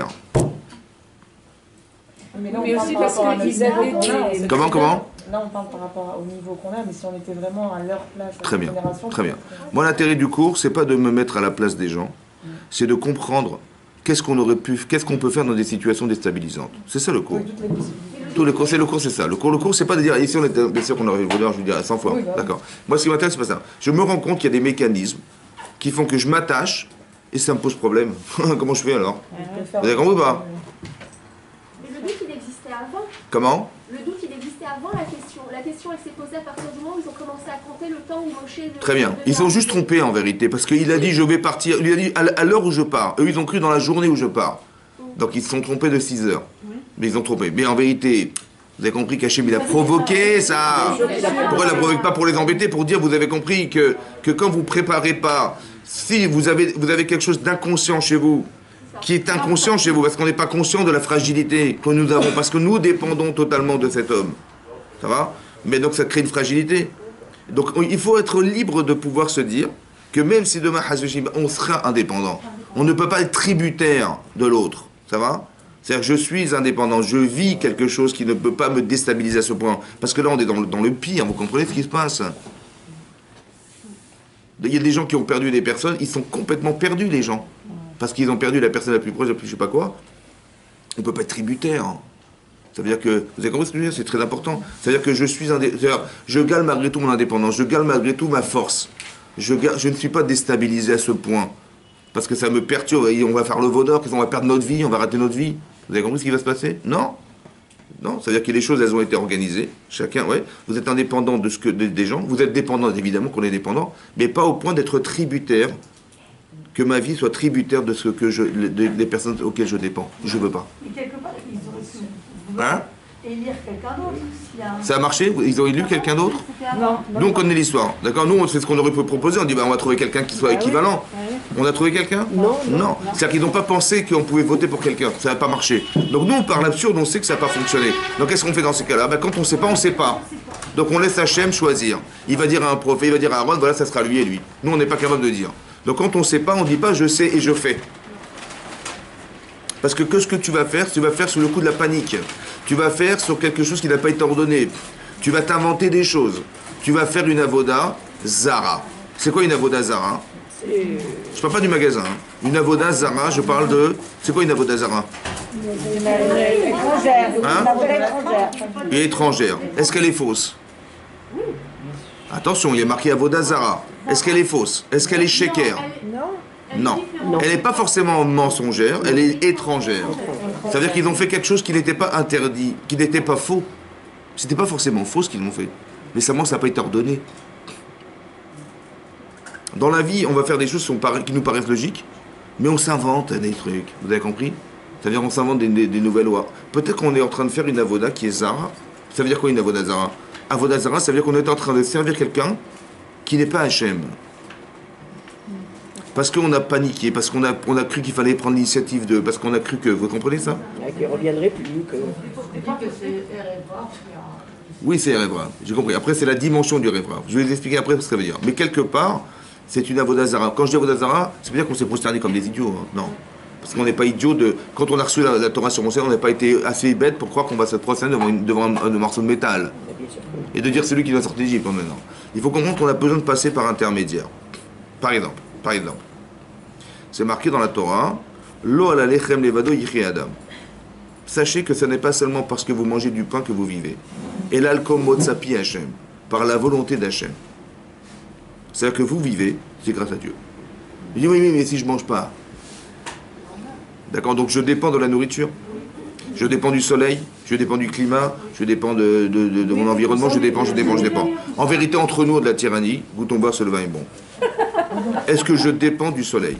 Mais, là, Mais aussi parce qu'ils avaient des... Comment, comment? Là, on parle par rapport au niveau qu'on a, mais si on était vraiment à leur place, à Très leur bien, génération, très bien. Moi, l'intérêt du cours, c'est pas de me mettre à la place des gens, c'est de comprendre qu'est-ce qu'on aurait pu, qu'est-ce qu'on peut faire dans des situations déstabilisantes. C'est ça le cours. Tous les cours, c'est le cours, c'est ça. Le cours, le cours, c'est pas de dire ici on était, bien sûr qu'on aurait le voleur, je lui dirais cent fois. Oui, voilà. D'accord. Moi, ce qui m'intéresse, c'est pas ça. Je me rends compte qu'il y a des mécanismes qui font que je m'attache et ça me pose problème. Comment je fais alors? Vous avez compris ou pas? Mais le doute, il existait avant. Comment? Le doute, il existait avant la question. La question, elle s'est posée à partir du moment où ils ont commencé à compter le temps où Moshe... Très bien. Ils sont juste trompés en vérité, parce qu'il a dit je vais partir, il a dit à l'heure où je pars. Eux, ils ont cru dans la journée où je pars. Donc ils se sont trompés de six heures. Mais ils ont trompé. Mais en vérité, vous avez compris qu'Hachem il a provoqué ça. Pourquoi il ne la provoque pas pour les embêter, pour dire vous avez compris que, que quand vous ne préparez pas, si vous avez, vous avez quelque chose d'inconscient chez vous, qui est inconscient chez vous, parce qu'on n'est pas conscient de la fragilité que nous avons, parce que nous dépendons totalement de cet homme. Ça va? Mais donc ça crée une fragilité. Donc il faut être libre de pouvoir se dire que même si demain, on sera indépendant, on ne peut pas être tributaire de l'autre. Ça va? C'est-à-dire que je suis indépendant, je vis quelque chose qui ne peut pas me déstabiliser à ce point. Parce que là, on est dans le, dans le pire, vous comprenez ce qui se passe? Il y a des gens qui ont perdu des personnes, ils sont complètement perdus, les gens. Parce qu'ils ont perdu la personne la plus proche, la plus je sais pas quoi. On ne peut pas être tributaire. Ça veut dire que, vous avez compris ce que je veux dire? C'est très important. Ça veut dire que je suis indé... je gagne malgré tout mon indépendance, je gagne malgré tout ma force. Je, gagne... je ne suis pas déstabilisé à ce point. Parce que ça me perturbe, et on va faire le veau d'or, on va perdre notre vie, on va rater notre vie. Vous avez compris ce qui va se passer? Non. Non, ça veut dire que les choses, elles ont été organisées. Chacun, ouais. Vous êtes indépendant de ce que, de, des gens, vous êtes dépendant, évidemment qu'on est dépendant, mais pas au point d'être tributaire, que ma vie soit tributaire de ce que je, des, des personnes auxquelles je dépends. Je veux pas. Et quelque part, ils auraient su Hein? élire quelqu'un d'autre. s'il y a un- Ça a marché? Ils ont élu quelqu'un d'autre? Non. Nous, on connaît l'histoire. D'accord? Nous, c'est ce qu'on aurait pu proposer. On dit, bah, on va trouver quelqu'un qui soit équivalent. On a trouvé quelqu'un? Non, Non. C'est-à-dire qu'ils n'ont pas pensé qu'on pouvait voter pour quelqu'un. Ça n'a pas marché. Donc, nous, par l'absurde, on sait que ça n'a pas fonctionné. Donc, qu'est-ce qu'on fait dans ces cas-là? Bah, quand on ne sait pas, on ne sait pas. Donc, on laisse Hachem choisir. Il va dire à un prophète, il va dire à Aaron, voilà, ça sera lui et lui. Nous, on n'est pas capable de dire. Donc, quand on ne sait pas, on ne dit pas, je sais et je fais. Parce que que ce que tu vas faire, tu vas faire sous le coup de la panique. Tu vas faire sur quelque chose qui n'a pas été ordonné. Tu vas t'inventer des choses. Tu vas faire une avoda zara. C'est quoi une avoda zara? Je parle pas du magasin. hein. Une avoda zara, je parle de... C'est quoi une avoda zara? Étrangère. Hein? Une appel étrangère. Une étrangère. Est-ce qu'elle est fausse? Attention, il est marqué Avodazara. Est-ce qu'elle est fausse? Est-ce qu'elle est sheker? Non. Non. Elle n'est pas forcément mensongère, elle est étrangère. Ça veut dire qu'ils ont fait quelque chose qui n'était pas interdit, qui n'était pas faux. C'était pas forcément faux ce qu'ils ont fait. Mais seulement ça n'a pas été ordonné. Dans la vie, on va faire des choses qui nous paraissent logiques, mais on s'invente des trucs. Vous avez compris? C'est-à-dire on s'invente des, des, des nouvelles lois. Peut-être qu'on est en train de faire une avoda qui est zara. Ça veut dire quoi une avoda zara? Avoda zara, ça veut dire qu'on est en train de servir quelqu'un qui n'est pas Hachem. Parce qu'on a paniqué, parce qu'on a, on a cru qu'il fallait prendre l'initiative de... Parce qu'on a cru que... Vous comprenez ça? Qui ne reviendrait plus. Que... Oui, c'est Erevra. J'ai compris. Après, c'est la dimension du Erevra. Je vais vous expliquer après ce que ça veut dire. Mais quelque part, c'est une Avodazara. Quand je dis Avodazara, c'est pas dire qu'on s'est prosterné comme des idiots. Hein. Non. Parce qu'on n'est pas idiot de... Quand on a reçu la, la Torah sur mon cerveau, on n'a pas été assez bête pour croire qu'on va se prosterner devant, une, devant un, un morceau de métal. Et de dire c'est lui qui va sortir d'Égypte maintenant. Il faut comprendre qu'on a besoin de passer par intermédiaire. Par exemple, par exemple. C'est marqué dans la Torah, Lo ala lechem levado yichye adam. Sachez que ce n'est pas seulement parce que vous mangez du pain que vous vivez. Et l'alkom motsapi Hachem, par la volonté d'Hachem. C'est-à-dire que vous vivez, c'est grâce à Dieu. Il dit oui, oui, mais si je ne mange pas. D'accord, donc je dépends de la nourriture, je dépends du soleil, je dépends du climat, je dépends de, de, de, de mon environnement, je dépends, je dépends, je dépends. En vérité, entre nous, de la tyrannie, goûtons voir, ce le vin est bon. Est-ce que je dépends du soleil?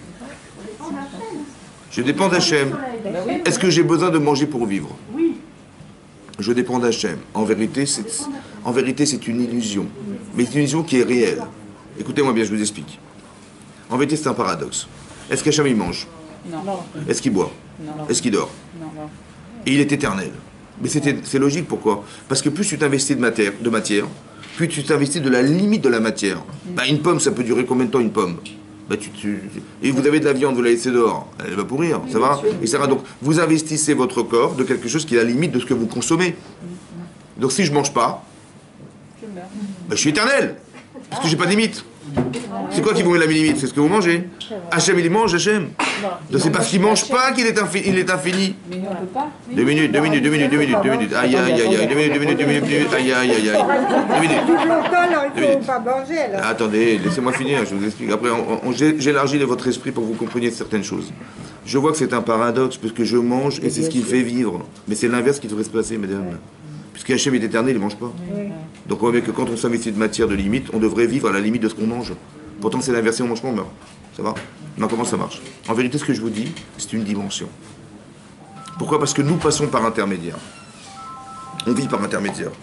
Je dépends d'Hachem. Est-ce que j'ai besoin de manger pour vivre? Oui. Je dépends d'Hachem. En vérité, c'est, en vérité, c'est une illusion. Mais c'est une illusion qui est réelle. Écoutez-moi bien, je vous explique. En vérité, c'est un paradoxe. Est-ce qu'Hachem, il mange? Non. Est-ce qu'il boit? Non. Est-ce qu'il dort? Non. Et il est éternel. Mais c'était, c'est logique, pourquoi? Parce que plus tu t'investis de matière, de matière, plus tu t'investis de la limite de la matière. Bah, une pomme, ça peut durer combien de temps une pomme? Bah, tu, tu, et vous avez de la viande, vous la laissez dehors, elle va pourrir, ça va? Et ça va. Donc, vous investissez votre corps de quelque chose qui est à la limite de ce que vous consommez. Donc, si je ne mange pas, Je meurs. bah, je suis éternel. Parce que j'ai pas de limite. C'est quoi qui vous met la limite? C'est ce que vous mangez. Hachem, il mange, Hachem. Donc, c'est parce qu'il ne mange pas qu'il est, infini, il est infini. Mais nous, on peut pas. Deux minutes, deux minutes, deux minutes, deux minutes, deux minutes. Aïe, aïe, aïe, aïe. Deux minutes, deux minutes, deux minutes, deux minutes. Aïe, aïe, aïe, aïe. Deux minutes. Du longtemps, alors il Deux ne minutes. faut pas manger. Alors. Attendez, laissez-moi finir, je vous explique. Après, on, on, j'ai- j'élargis de votre esprit pour que vous compreniez certaines choses. Je vois que c'est un paradoxe, parce que je mange et c'est ce qui me fait vivre. Mais c'est l'inverse qui devrait se passer, mesdames. Puisque Hachem est éternel, il ne mange pas. Donc on voit bien que quand on s'investit de matière de limite, on devrait vivre à la limite de ce qu'on mange. Pourtant, c'est l'inverse, si on mange pas, on meurt. Ça va? Non, comment ça marche? En vérité, ce que je vous dis, c'est une dimension. Pourquoi? Parce que nous passons par intermédiaire. On vit par intermédiaire.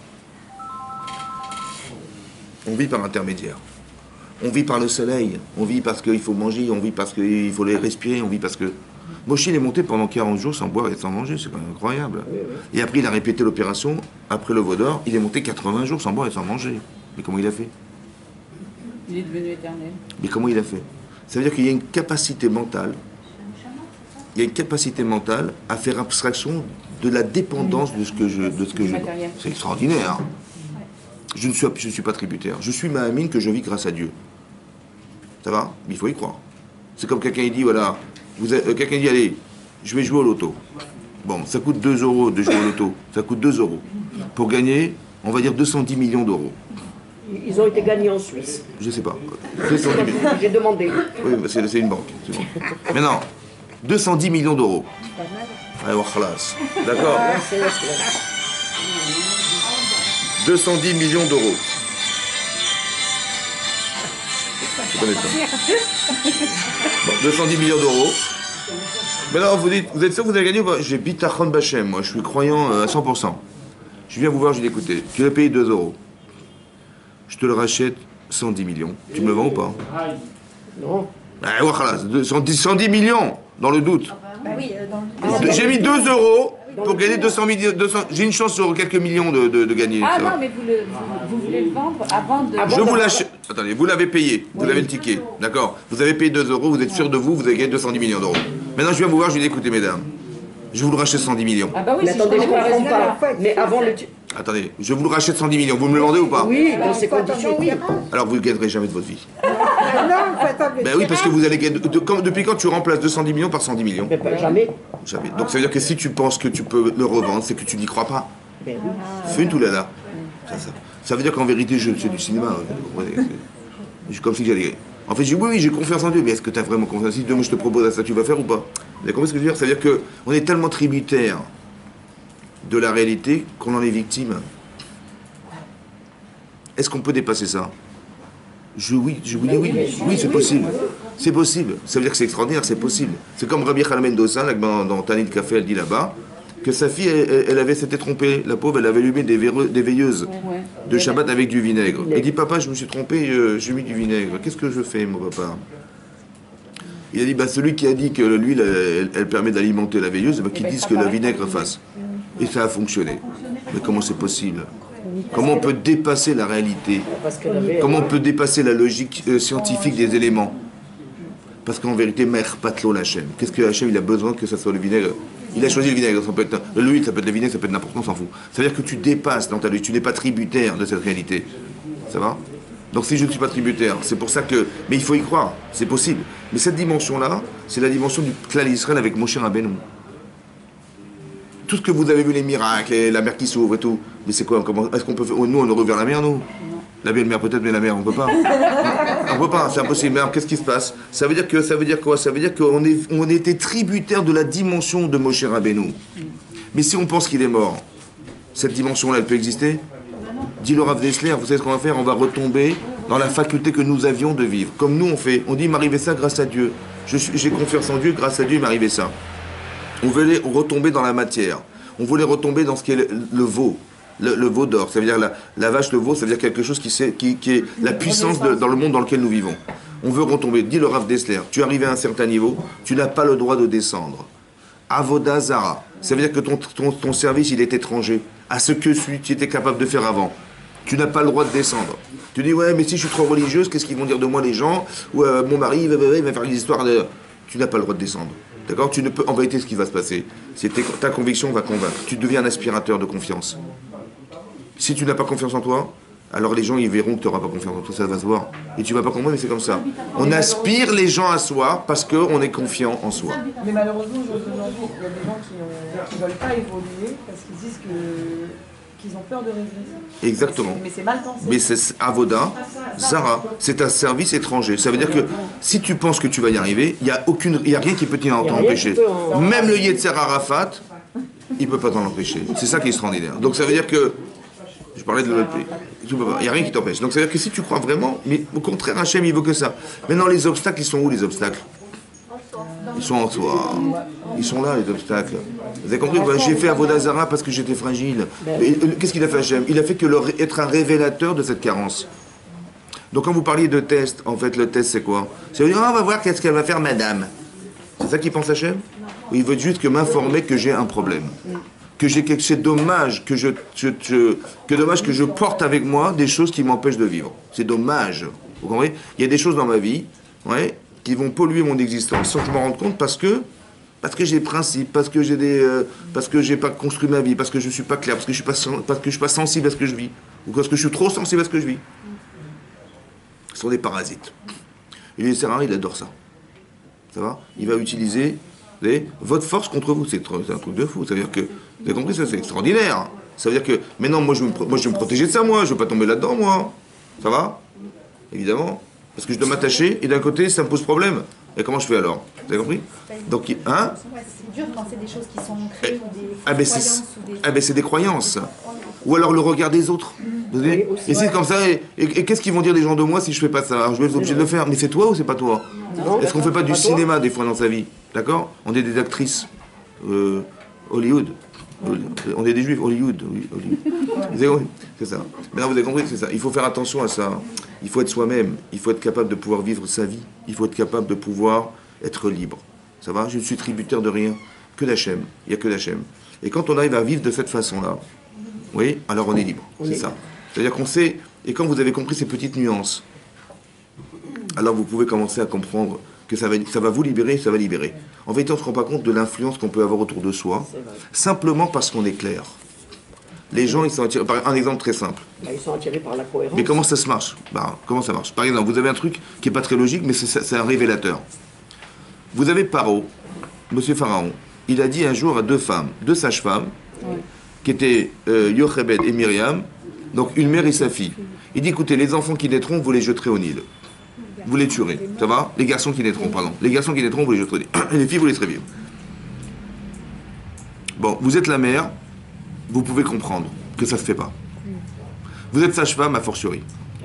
On vit par intermédiaire. On vit par le soleil. On vit parce qu'il faut manger. On vit parce qu'il faut les respirer. On vit parce que... Moshe, il est monté pendant quarante jours sans boire et sans manger. C'est quand même incroyable. Et après, il a répété l'opération. Après le veau d'or, il est monté quatre-vingts jours sans boire et sans manger. Mais comment il a fait? Il est devenu éternel. Mais comment il a fait? Ça veut dire qu'il y a une capacité mentale. Il y a une capacité mentale à faire abstraction de la dépendance de ce que je... De ce que je... C'est extraordinaire. Je ne suis, je suis pas tributaire. Je suis Mahamine que je vis grâce à Dieu. Ça va? Mais il faut y croire. C'est comme quelqu'un qui dit, voilà, vous avez- euh, quelqu'un dit, allez, je vais jouer au loto. Bon, ça coûte deux euros de jouer au loto. Ça coûte deux euros. Pour gagner, on va dire deux cent dix millions d'euros. Ils ont été gagnés en Suisse. Je sais pas. deux cent dix millions. J'ai demandé. Oui, mais c'est c'est une banque. c'est bon. Maintenant, deux cent dix millions d'euros. Allez, wa khalas. D'accord? C'est la classe. deux cent dix millions d'euros. Je connais ça. Bon, deux cent dix millions d'euros. Maintenant, vous dites, vous êtes sûr que vous avez gagné ou pas? J'ai bitachon bachem, moi, je suis croyant euh, à cent pour cent. Je viens vous voir, je dis écoutez, tu vas payer deux euros. Je te le rachète cent dix millions. Tu me le vends ou pas? Non. Ah, ouais, khalas, deux cent dix, cent dix millions, dans le doute. Bah oui, euh, dans le... J'ai mis deux euros pour gagner deux cents millions. deux cents J'ai une chance sur quelques millions de, de, de gagner. Ah ça va. non, mais vous, le, vous, vous voulez le vendre avant de... Je vous l'achète. Attendez, vous l'avez payé, vous avez le ticket, d'accord? Vous avez payé deux euros, vous êtes sûr de vous, vous avez gagné deux cent dix millions d'euros. Maintenant, je viens vous voir, je lui dis écoutez, mesdames, je vous le rachète cent dix millions. Ah bah oui, Mais si attendez, je je connais pas le comprends résultat. pas. Mais avant le... Attendez, je vous le rachète cent dix millions, vous me le vendez ou pas? Oui, dans ces conditions, oui. Alors vous ne gagnerez jamais de votre vie. Ah non, il faut attendre le Ben oui, parce que tirage. vous allez gagner. de- comme- depuis quand tu remplaces deux cent dix millions par cent dix millions? Mais pas jamais. Jamais. Donc ça veut dire que si tu penses que tu peux le revendre, c'est que tu n'y crois pas. Ben oui. Fais une toulada. Ça, ça. Ça veut dire qu'en vérité, je c'est du cinéma. Hein, vous comprenez. Je suis comme si j'allais. En fait, je dis oui, oui, j'ai confiance en Dieu, mais est-ce que tu as vraiment confiance? Si demain je te propose ça, tu vas faire ou pas? Vous avez compris ce que je veux dire? Ça veut dire qu'on est tellement tributaire de la réalité qu'on en est victime. Est-ce qu'on peut dépasser ça? Je, oui, je vous dis oui, oui, c'est possible. C'est possible. Ça veut dire que c'est extraordinaire, c'est possible. C'est comme Rabbi Khaled Mendoza, là, dans, dans Tani de Café, elle dit là-bas, que sa fille, elle, elle avait s'était trompée. La pauvre, elle avait allumé des, véreux, des veilleuses Ouais. de Shabbat avec du vinaigre. Elle dit, papa, je me suis trompé, euh, j'ai mis du vinaigre. Qu'est-ce que je fais, mon papa? Il a dit, bah, celui qui a dit que l'huile, elle, elle permet d'alimenter la veilleuse, bah, qu'il dise que le vinaigre fasse. Et ça a fonctionné. Mais comment c'est possible? Comment on peut dépasser la réalité? Parce qu'elle avait... Comment on peut dépasser la logique euh, scientifique des éléments? Parce qu'en vérité, Mère Patlo l'Hachem. Qu'est-ce que Hachem, il a besoin que ça soit le vinaigre? Il a choisi le vinaigre, ça peut être l'huile, ça peut être le vinaigre, ça peut être n'importe quoi, on s'en fout. Ça veut dire que tu dépasses dans ta logique, tu n'es pas tributaire de cette réalité. Ça va? Donc si je ne suis pas tributaire, c'est pour ça que... Mais il faut y croire, c'est possible. Mais cette dimension-là, c'est la dimension du clan d'Israël avec Moshe Rabbeinu. Tout ce que vous avez vu, les miracles, et la mer qui s'ouvre et tout, mais c'est quoi? Comment, est-ce qu'on peut faire? Nous, on aurait ouvert la mer, nous? La belle-mère peut-être, mais la mer, on ne peut pas. On ne peut pas, c'est impossible. Mais alors, qu'est-ce qui se passe? Ça veut dire que ça veut dire quoi? Ça veut dire qu'on est, on était tributaire de la dimension de Moshe Rabbeinu. Mais si on pense qu'il est mort, cette dimension-là, elle peut exister? Dit le Rav Dessler, vous savez ce qu'on va faire? On va retomber dans la faculté que nous avions de vivre. Comme nous, on fait. On dit, il m'est arrivé ça grâce à Dieu. Je suis, j'ai confiance en Dieu, grâce à Dieu, il m'est arrivé ça. On voulait retomber dans la matière. On voulait retomber dans ce qui est le, le veau. Le, le veau d'or, ça veut dire la, la vache, le veau, ça veut dire quelque chose qui, sait, qui, qui est la puissance de, dans le monde dans lequel nous vivons. On veut retomber. Dit le Rav Dessler, tu es arrivé à un certain niveau, tu n'as pas le droit de descendre. Avoda Zara, ça veut dire que ton, ton, ton service, il est étranger à ce que tu étais capable de faire avant. Tu n'as pas le droit de descendre. Tu dis, ouais, mais si je suis trop religieuse, qu'est-ce qu'ils vont dire de moi les gens? Ou euh, mon mari, il va, il va faire des histoires de... Tu n'as pas le droit de descendre. D'accord? Tu ne peux... En vérité, ce qui va se passer, c'est que ta conviction va convaincre. Tu deviens un aspirateur de confiance. Si tu n'as pas confiance en toi, alors les gens, ils verront que tu n'auras pas confiance en toi, ça va se voir. Et tu ne vas pas comprendre, mais c'est comme ça. On aspire les gens à soi parce qu'on est confiant en soi. Mais malheureusement, aujourd'hui, il y a des gens qui ne veulent pas évoluer parce qu'ils disent que, qu'ils ont peur de régresser. Exactement. Mais c'est mal pensé. Mais c'est Avoda, Zara, c'est un service étranger. Ça veut dire que si tu penses que tu vas y arriver, il n'y a, aucune, il y a rien qui peut t'en empêcher. En... Même le Yetzer Arafat, il ne peut pas t'en empêcher. C'est ça qui est extraordinaire. Donc ça veut dire que... Je parlais de l'E P. Il n'y a rien qui t'empêche. Donc ça veut dire que si tu crois vraiment, mais au contraire, Hachem, il veut que ça. Maintenant, les obstacles, ils sont où les obstacles? Ils sont en toi. Ils sont là, les obstacles. Vous avez compris? J'ai fait Avoda Zara parce que j'étais fragile. Qu'est-ce qu'il a fait, Hachem? Il a fait que leur, être un révélateur de cette carence. Donc quand vous parliez de test, en fait, le test, c'est quoi? C'est de dire, oh, on va voir qu'est-ce qu'elle va faire, madame. C'est ça qu'il pense, Hachem? Ou il veut juste que m'informer que j'ai un problème? Que j'ai quelque... c'est dommage que je, je, je que dommage que je porte avec moi des choses qui m'empêchent de vivre. C'est dommage. Vous comprenez? Il y a des choses dans ma vie, ouais, qui vont polluer mon existence sans que je m'en rende compte parce que parce que j'ai des principes, parce que j'ai des euh, parce que j'ai pas construit ma vie, parce que je suis pas clair, parce que je suis pas parce que je suis pas sensible à ce que je vis ou parce que je suis trop sensible à ce que je vis. Ce sont des parasites. Et le Serrari, il adore ça. Ça va? Il va utiliser vous savez, votre force contre vous, c'est un truc de fou. Ça veut dire que, vous avez compris, ça c'est extraordinaire. Ça veut dire que, maintenant, moi je, veux me, moi je veux me protéger de ça, moi, je veux pas tomber là-dedans, moi. Ça va? Évidemment. Parce que je dois m'attacher, et d'un côté, ça me pose problème. Et comment je fais alors? Vous avez compris? Donc, hein? C'est dur quand c'est des choses qui sont ancrées ou des ah ben croyances. Ou des... Ah ben c'est des croyances. Ou alors le regard des autres. Vous savez? Et c'est comme ça, et, et, et qu'est-ce qu'ils vont dire les gens de moi si je fais pas ça? Alors je vais être obligé de le faire. Mais c'est toi ou c'est pas toi? Est-ce qu'on fait pas du cinéma des fois dans sa vie? D'accord? On est des actrices. Euh, Hollywood. On est des juifs. Hollywood. Hollywood. C'est ça. Maintenant vous avez compris, c'est ça. Il faut faire attention à ça. Il faut être soi-même. Il faut être capable de pouvoir vivre sa vie. Il faut être capable de pouvoir être libre. Ça va? Je ne suis tributaire de rien. Que d'Hachem. Il n'y a que d'Hachem. Et quand on arrive à vivre de cette façon-là, oui, alors on est libre. C'est ça. C'est-à-dire qu'on sait, et quand vous avez compris ces petites nuances, alors vous pouvez commencer à comprendre que ça va, ça va vous libérer, ça va libérer. En vérité, on ne se rend pas compte de l'influence qu'on peut avoir autour de soi, simplement parce qu'on est clair. Les gens, ils sont attirés, par un exemple très simple. Ils sont attirés par la cohérence. Mais comment ça se marche? Bah, comment ça marche? Par exemple, vous avez un truc qui n'est pas très logique, mais c'est un révélateur. Vous avez Paro, Monsieur Pharaon, il a dit un jour à deux femmes, deux sages-femmes, oui, qui étaient euh, Yochebed et Myriam, Donc une mère et sa fille. Il dit, écoutez, les enfants qui naîtront, vous les jeterez au Nil. Vous les tuerez. Ça va? Les garçons qui naîtront, pardon. Les garçons qui naîtront, vous les jeterez au Nil. Et les filles, vous les laisserez vivre. Bon, vous êtes la mère, vous pouvez comprendre que ça ne se fait pas. Vous êtes sage-femme, a fortiori.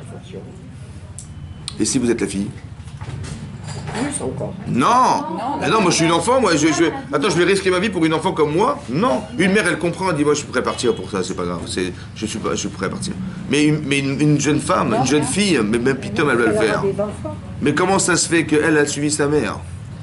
Et si vous êtes la fille? Plus encore. Non, mais non, moi je suis une enfant, moi je, je... Attends, je vais risquer ma vie pour une enfant comme moi? Non. Une mère, elle comprend, elle dit, moi je suis prêt à partir pour ça, c'est pas grave, c'est... Je, suis pas... je suis prêt à partir. Mais une, mais une, une jeune femme, une jeune fille, mais même Pitom, elle va le faire. Mais comment ça se fait qu'elle a suivi sa mère?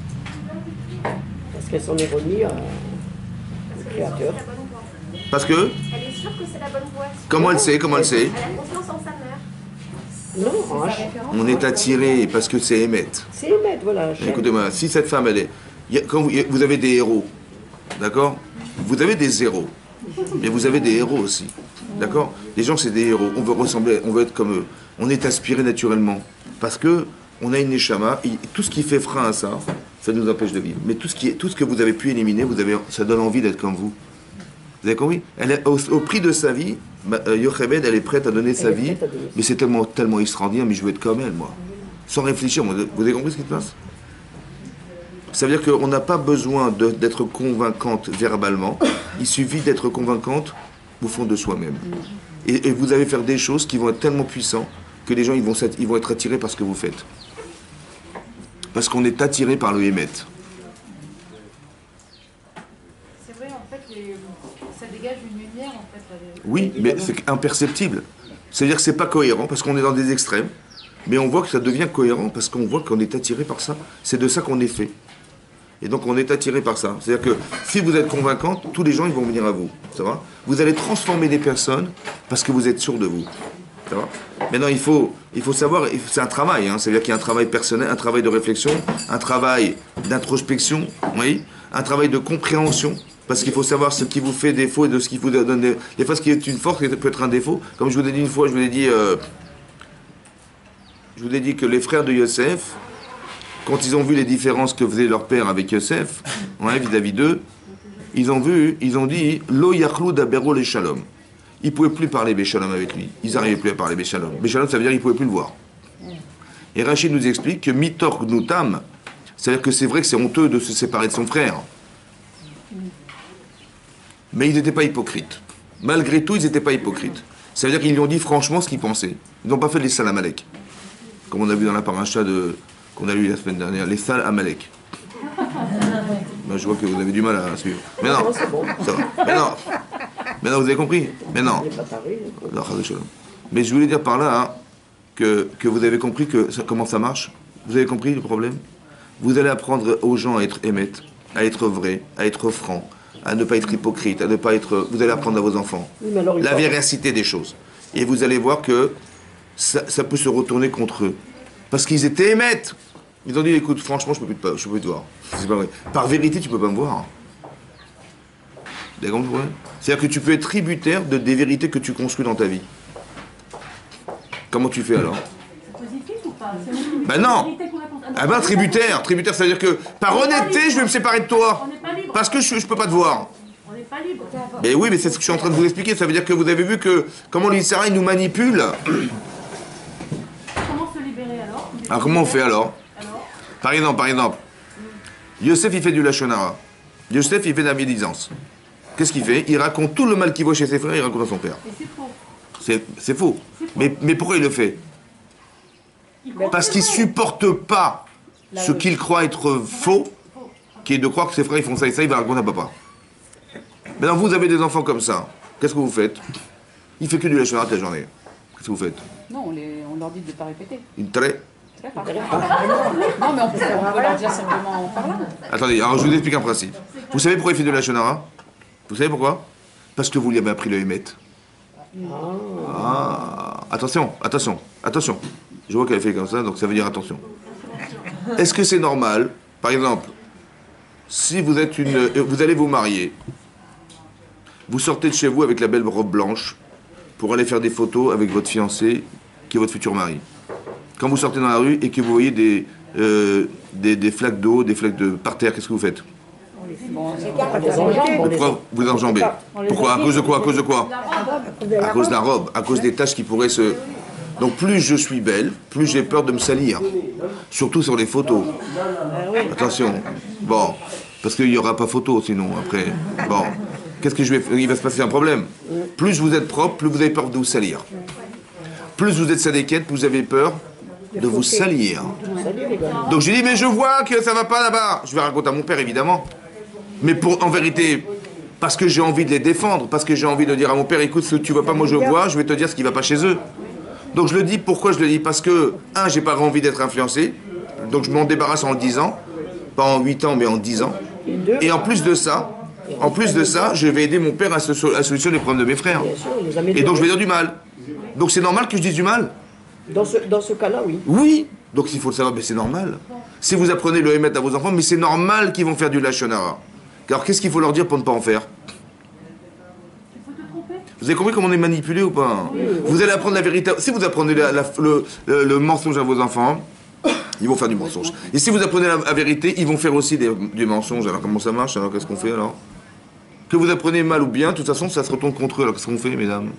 Parce qu'elle s'en est remis à... au Créateur. Parce que? Elle est sûre que c'est la bonne voie. Comment elle sait? Comment elle sait? Elle a confiance en sa mère. Non, H. On est attiré parce que c'est Hémet. C'est Hémet, voilà. H. Écoutez-moi, si cette femme, elle est... il y a- Quand vous, vous avez des héros, d'accord? Vous avez des héros, mais vous avez des héros aussi, d'accord? Les gens, c'est des héros. On veut ressembler, on veut être comme eux. On est aspiré naturellement. Parce que on a une neshama, et tout ce qui fait frein à ça, ça nous empêche de vivre. Mais tout ce, qui est, tout ce que vous avez pu éliminer, vous avez, ça donne envie d'être comme vous. Vous avez compris? Elle est, au, au prix de sa vie, bah, euh, Yocheved, elle est prête à donner Elle sa est vie, prête à donner. mais c'est tellement, tellement extraordinaire, mais je veux être comme elle, moi. Sans réfléchir, moi. Vous avez compris ce qui se passe? Ça veut dire qu'on n'a pas besoin de- d'être convaincante verbalement, il suffit d'être convaincante au fond de soi-même. Et, et vous allez faire des choses qui vont être tellement puissantes que les gens ils vont, s'être- ils vont être attirés par ce que vous faites. Parce qu'on est attiré par le Hémet. C'est vrai, en fait, les- ça dégage une lumière, en fait. avec- Oui, mais c'est imperceptible. C'est-à-dire que c'est pas cohérent parce qu'on est dans des extrêmes, mais on voit que ça devient cohérent parce qu'on voit qu'on est attiré par ça. C'est de ça qu'on est fait. Et donc on est attiré par ça. C'est-à-dire que si vous êtes convaincante, tous les gens ils vont venir à vous. Ça va? Vous allez transformer des personnes parce que vous êtes sûr de vous. Ça va? Maintenant il faut, il faut savoir, c'est un travail. Hein. C'est-à-dire qu'il y a un travail personnel, un travail de réflexion, un travail d'introspection, oui, un travail de compréhension. Parce qu'il faut savoir ce qui vous fait défaut et de ce qui vous donne des... Des fois, ce qui est une force peut être un défaut. Comme je vous ai dit une fois, je vous ai dit... euh, Je vous ai dit que les frères de Yosef, quand ils ont vu les différences que faisait leur père avec Yosef, ouais, vis-à-vis d'eux, ils ont vu, ils ont dit, Lo yachlou dabero les shalom. Ils ne pouvaient plus parler Béchalom avec lui. Ils n'arrivaient plus à parler Béchalom. Béchalom, ça veut dire qu'ils ne pouvaient plus le voir. Et Rachid nous explique que mitor gnutam, c'est-à-dire que c'est vrai que c'est honteux de se séparer de son frère. Mais ils n'étaient pas hypocrites. Malgré tout, ils n'étaient pas hypocrites. Ça veut dire qu'ils lui ont dit franchement ce qu'ils pensaient. Ils n'ont pas fait les sales Amalek. Comme on a vu dans la paracha de... qu'on a lu la semaine dernière, les sales Amalek. Ben, je vois que vous avez du mal à suivre. Mais non, ça va. Mais non, mais non, vous avez compris. Mais non. Il n'est pas taré. Non, chas v'shalom. Mais je voulais dire par là hein, que, que vous avez compris que ça- comment ça marche. Vous avez compris le problème? Vous allez apprendre aux gens à être émettes, à être vrais, à être francs, à ne pas être hypocrite, à ne pas être... Vous allez apprendre à vos enfants Oui, mais alors, il la parle- véracité des choses. Et vous allez voir que ça, ça peut se retourner contre eux. Parce qu'ils étaient émettes. Ils ont dit, écoute, franchement, je peux plus te, je peux plus te voir. C'est pas vrai. Par vérité, tu peux pas me voir. Vous avez compris le problème? C'est-à-dire que tu peux être tributaire de, des vérités que tu construis dans ta vie. Comment tu fais alors? C'est positif ou pas? C'est une Ben non. vérité qu'on raconte. Ah ben tributaire, tributaire, ça veut dire que par honnêteté, je vais me séparer de toi. On n'est pas libre. Parce que je, je peux pas te voir. On n'est pas libre. Mais oui, mais c'est ce que je suis en train de vous expliquer. Ça veut dire que vous avez vu que comment l'Israël nous manipule. Comment se libérer alors? Alors comment on fait alors? Alors, Par exemple, par exemple, Yosef il fait du lachonara. Yosef il fait de la médisance. Qu'est-ce qu'il fait? Il raconte tout le mal qu'il voit chez ses frères, il raconte à son père. et c'est faux. C'est, c'est faux. Mais, mais pourquoi il le fait? Il croit Parce que qu'il c'est vrai. supporte pas ce qu'il croit être faux, qui est de croire que ses frères ils font ça et ça, il va raconter à papa. Maintenant vous avez des enfants comme ça. Qu'est-ce que vous faites? Il fait que du lachonara toute la journée. Qu'est-ce que vous faites? Non, on, les, on leur dit de ne pas répéter. Une très... Très rare. Non, mais on peut, on peut leur dire simplement en parlant. Attendez, alors je vous explique un principe. Vous savez pourquoi il fait de la shonara? Vous savez pourquoi? Parce que vous lui avez appris le Hémet. Ah, attention, attention, attention. Je vois qu'elle fait comme ça, donc ça veut dire attention. Est-ce que c'est normal, par exemple, si vous êtes une, euh, vous allez vous marier, vous sortez de chez vous avec la belle robe blanche pour aller faire des photos avec votre fiancé, qui est votre futur mari. Quand vous sortez dans la rue et que vous voyez des, euh, des, des flaques d'eau, des flaques de par terre, qu'est-ce que vous faites? On Bon, c'est Pas des enjambes, on les Pourquoi vous enjambez? Pourquoi? À cause de quoi? À cause de quoi? À cause de la robe, à cause des taches qui pourraient se... Donc plus je suis belle, plus j'ai peur de me salir. Surtout sur les photos. Attention. Bon, parce qu'il n'y aura pas photo sinon après. Bon, qu'est-ce que je vais faire? Il va se passer un problème. Plus vous êtes propre, plus vous avez peur de vous salir. Plus vous êtes saliquette, plus vous avez peur de vous salir. Donc j'ai dit, mais je vois que ça va pas là-bas. Je vais raconter à mon père, évidemment. Mais pour, en vérité, parce que j'ai envie de les défendre, parce que j'ai envie de dire à mon père, écoute, ce que tu vois pas, moi je vois, je vais te dire ce qui va pas chez eux. Donc je le dis, pourquoi je le dis? Parce que, un, j'ai pas envie d'être influencé, donc je m'en débarrasse en le disant, pas en huit ans, mais en dix ans. Et en plus de ça, en plus de ça, je vais aider mon père à, se, à solutionner les problèmes de mes frères. Et donc je vais dire du mal. Donc c'est normal que je dise du mal? Dans ce, dans ce cas-là, oui. Oui. Donc il faut le savoir, mais c'est normal. Si vous apprenez le émettre à vos enfants, mais c'est normal qu'ils vont faire du lachonara. Alors qu'est-ce qu'il faut leur dire pour ne pas en faire? Vous avez compris comment on est manipulé ou pas? Vous allez apprendre la vérité. Si vous apprenez la, la, le, le, le mensonge à vos enfants, ils vont faire du mensonge. Et si vous apprenez la, la vérité, ils vont faire aussi des, du mensonge. Alors comment ça marche? Alors qu'est-ce qu'on fait alors? Que vous apprenez mal ou bien, de toute façon, ça se retourne contre eux. Alors qu'est-ce qu'on fait, mesdames?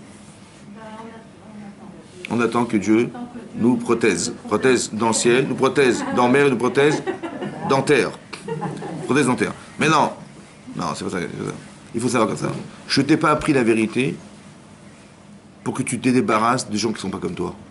On attend que Dieu nous protège. Protège dans le ciel, nous protège dans mer, nous protège dans terre. Protège dans terre. Mais non, non, c'est pas ça. Il faut savoir comme ça. Je t'ai pas appris la vérité pour que tu te débarrasses des gens qui ne sont pas comme toi.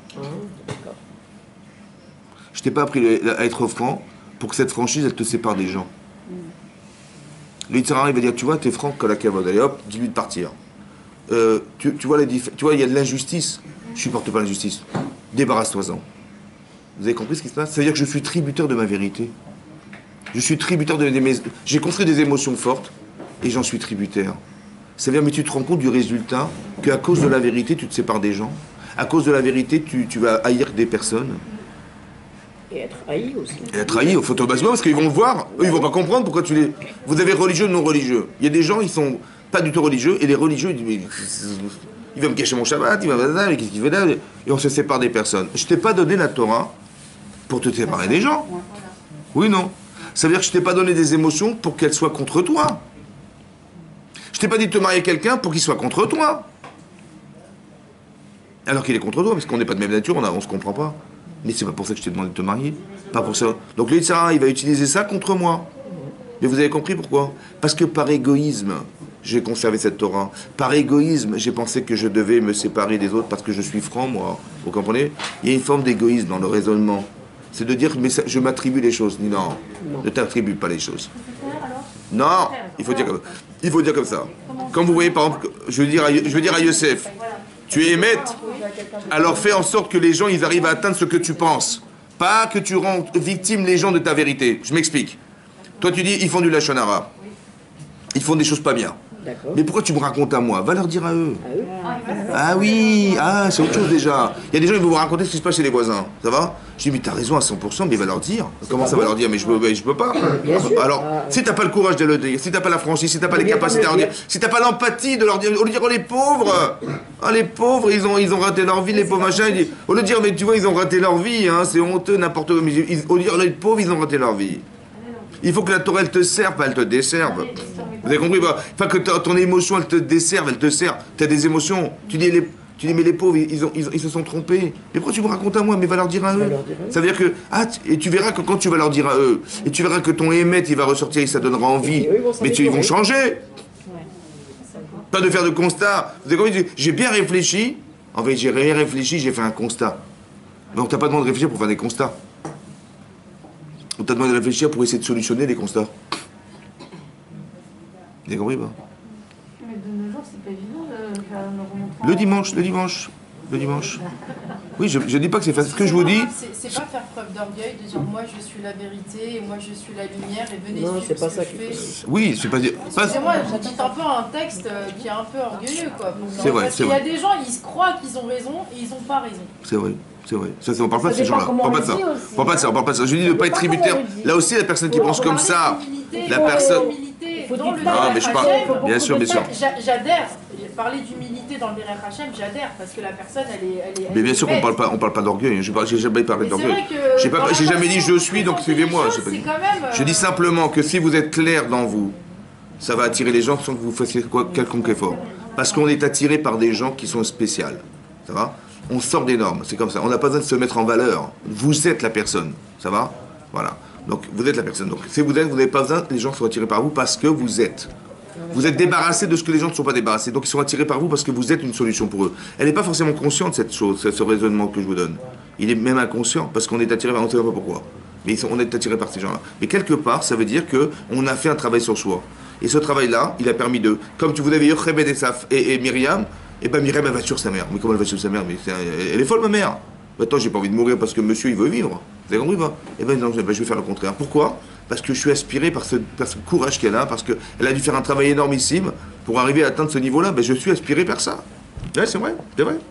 Je t'ai pas appris à être franc pour que cette franchise, elle te sépare des gens. Le Yitzhara, il va dire, tu vois, t'es franc comme la cavode. Allez hop, dis-lui de partir. Euh, tu, tu vois, les diff- tu vois, il y a de l'injustice. Je supporte pas l'injustice. Débarrasse-toi-en. Vous avez compris ce qui se passe? Ça veut dire que je suis tributaire de ma vérité. Je suis tributaire de mes... J'ai construit des émotions fortes et j'en suis tributaire. Ça veut dire, mais tu te rends compte du résultat qu'à cause de la vérité, tu te sépares des gens. À cause de la vérité, tu, tu vas haïr des personnes. Et être haï aussi. Et être haï au photobasement parce qu'ils vont le voir. Eux, ils vont pas comprendre pourquoi tu les... Vous avez religieux, non religieux. Il y a des gens, ils sont pas du tout religieux et les religieux, ils disent... Il va me cacher mon Shabbat, il va me qu'est-ce qu'il fait là? Et on se sépare des personnes. Je t'ai pas donné la Torah pour te séparer des gens. Oui, non. Ça veut dire que je t'ai pas donné des émotions pour qu'elles soient contre toi. Je t'ai pas dit de te marier quelqu'un pour qu'il soit contre toi. Alors qu'il est contre toi, parce qu'on n'est pas de même nature, on, a, on se comprend pas. Mais c'est pas pour ça que je t'ai demandé de te marier. Pas pour ça. Donc le Yitzhara, il va utiliser ça contre moi. Mais vous avez compris pourquoi? Parce que par égoïsme, j'ai conservé cette Torah. Par égoïsme, j'ai pensé que je devais me séparer des autres parce que je suis franc, moi. Vous comprenez? Il y a une forme d'égoïsme dans le raisonnement. C'est de dire, mais ça, je m'attribue les choses. Non, non. Ne t'attribue pas les choses. Non, il faut dire comme, il faut dire comme ça. Comme vous voyez, par exemple, je veux dire à, je veux dire à Youssef, tu es émette, alors fais en sorte que les gens, ils arrivent à atteindre ce que tu penses. Pas que tu rends victime les gens de ta vérité. Je m'explique. Toi, tu dis, ils font du lachonara. Ils font des choses pas bien. Mais pourquoi tu me racontes à moi? Va leur dire à eux. Ah oui, ah, c'est autre chose déjà. Il y a des gens qui vont vous raconter ce qui se passe chez les voisins. Ça va? Je dis, mais t'as raison à cent pour cent, mais va leur dire. Comment ça va leur dire? Mais je peux, je peux pas. Alors, si t'as pas le courage de le dire, si t'as pas la franchise, si t'as pas les capacités à leur dire, si t'as pas l'empathie de leur dire, au lieu de dire, oh les pauvres, ah les pauvres, ils ont, ils ont raté leur vie, les pauvres machins, dit, au lieu de dire, mais tu vois, ils ont raté leur vie, hein, c'est honteux, n'importe quoi. Mais ils, au lieu de dire, les pauvres, ils ont raté leur vie. Il faut que la Torah, elle te serve, pas elle te desserve. Vous avez compris? Pas que ton émotion, elle te desserve, elle te sert. Tu as des émotions. Tu dis, les, tu dis mais les pauvres, ils, ont, ils, ils se sont trompés. Mais pourquoi tu me racontes à moi? Mais va leur dire à eux. Ça veut dire que... Ah, et tu verras que quand tu vas leur dire à eux, et tu verras que ton émet, il va ressortir et ça donnera envie. Mais tu, ils vont changer. Pas de faire de constat. Vous avez compris? J'ai bien réfléchi. En fait, j'ai rien réfléchi, j'ai fait un constat. Donc t'as pas demandé de réfléchir pour faire des constats. On t'a demandé de réfléchir pour essayer de solutionner les constats. Vous avez compris pas? Mais de nos jours, c'est pas évident de faire une remontée. Le dimanche, le dimanche, le dimanche. Oui, je ne dis pas que c'est facile. Ce que je vous dis... C'est pas faire preuve d'orgueil de dire moi je suis la vérité et moi je suis la lumière et venez non, suivre c'est pas ce ça que je fais. Oui, c'est pas dire... Excusez-moi, je dis un peu un texte qui est un peu orgueilleux, quoi. C'est vrai, parce c'est qu'il y a vrai. des gens, ils se croient qu'ils ont raison et ils n'ont pas raison. C'est vrai, c'est vrai. Ça, c'est- on parle pas Ça de ces dépend gens-là. On comment parle pas on de ça. le dit On aussi. parle pas de ça, on parle pas de ça. Je dis de ne pas être dépend comment tributaire. on le dit. Là aussi, la personne qui Faut pense comme parler ça, d'humilité, la faut personne... parler d'humilité. Faut Dans le du Bérech Non, mais je parle... Hachem, Bien sûr, bien sûr. j'a- J'adhère. Parler d'humilité dans le Bérech Hachem, j'adhère parce que la personne, elle est. Elle est elle Mais bien est sûr qu'on bête. parle pas, on parle pas d'orgueil. Je n'ai jamais parlé Mais c'est d'orgueil. vrai que J'ai dans pas, la j'ai jamais dit façon je suis, donc dont suivez-moi. les j'ai choses, pas dit. c'est quand même, euh, Je dis simplement que si vous êtes clair dans vous, ça va attirer les gens sans que vous fassiez quoi, quelconque effort. Parce qu'on est attiré par des gens qui sont spéciaux. Ça va? On sort des normes, c'est comme ça. On n'a pas besoin de se mettre en valeur. Vous êtes la personne. Ça va? Voilà. Donc vous êtes la personne. Donc si vous êtes, vous n'avez pas besoin, les gens sont attirés par vous parce que vous êtes. Vous êtes débarrassé de ce que les gens ne sont pas débarrassés. Donc ils sont attirés par vous parce que vous êtes une solution pour eux. Elle n'est pas forcément consciente, cette chose, ce raisonnement que je vous donne. Il est même inconscient parce qu'on est attiré par, on ne sait pas pourquoi. Mais ils sont, on est attiré par ces gens-là. Mais quelque part, ça veut dire qu'on a fait un travail sur soi. Et ce travail-là, il a permis de, comme tu vous avez Yochebed et, Saf, et, et Myriam, et ben Myriam elle va sur sa mère. Mais comment elle va sur sa mère? Mais c'est un, elle est folle ma mère. Maintenant j'ai pas envie de mourir parce que monsieur il veut vivre. Vous avez compris pas? Et ben non, ben, je vais faire le contraire. Pourquoi? Parce que je suis aspiré par ce, par ce courage qu'elle a, parce qu'elle a dû faire un travail énormissime pour arriver à atteindre ce niveau-là. Ben je suis aspiré par ça. Ouais, c'est vrai, c'est vrai.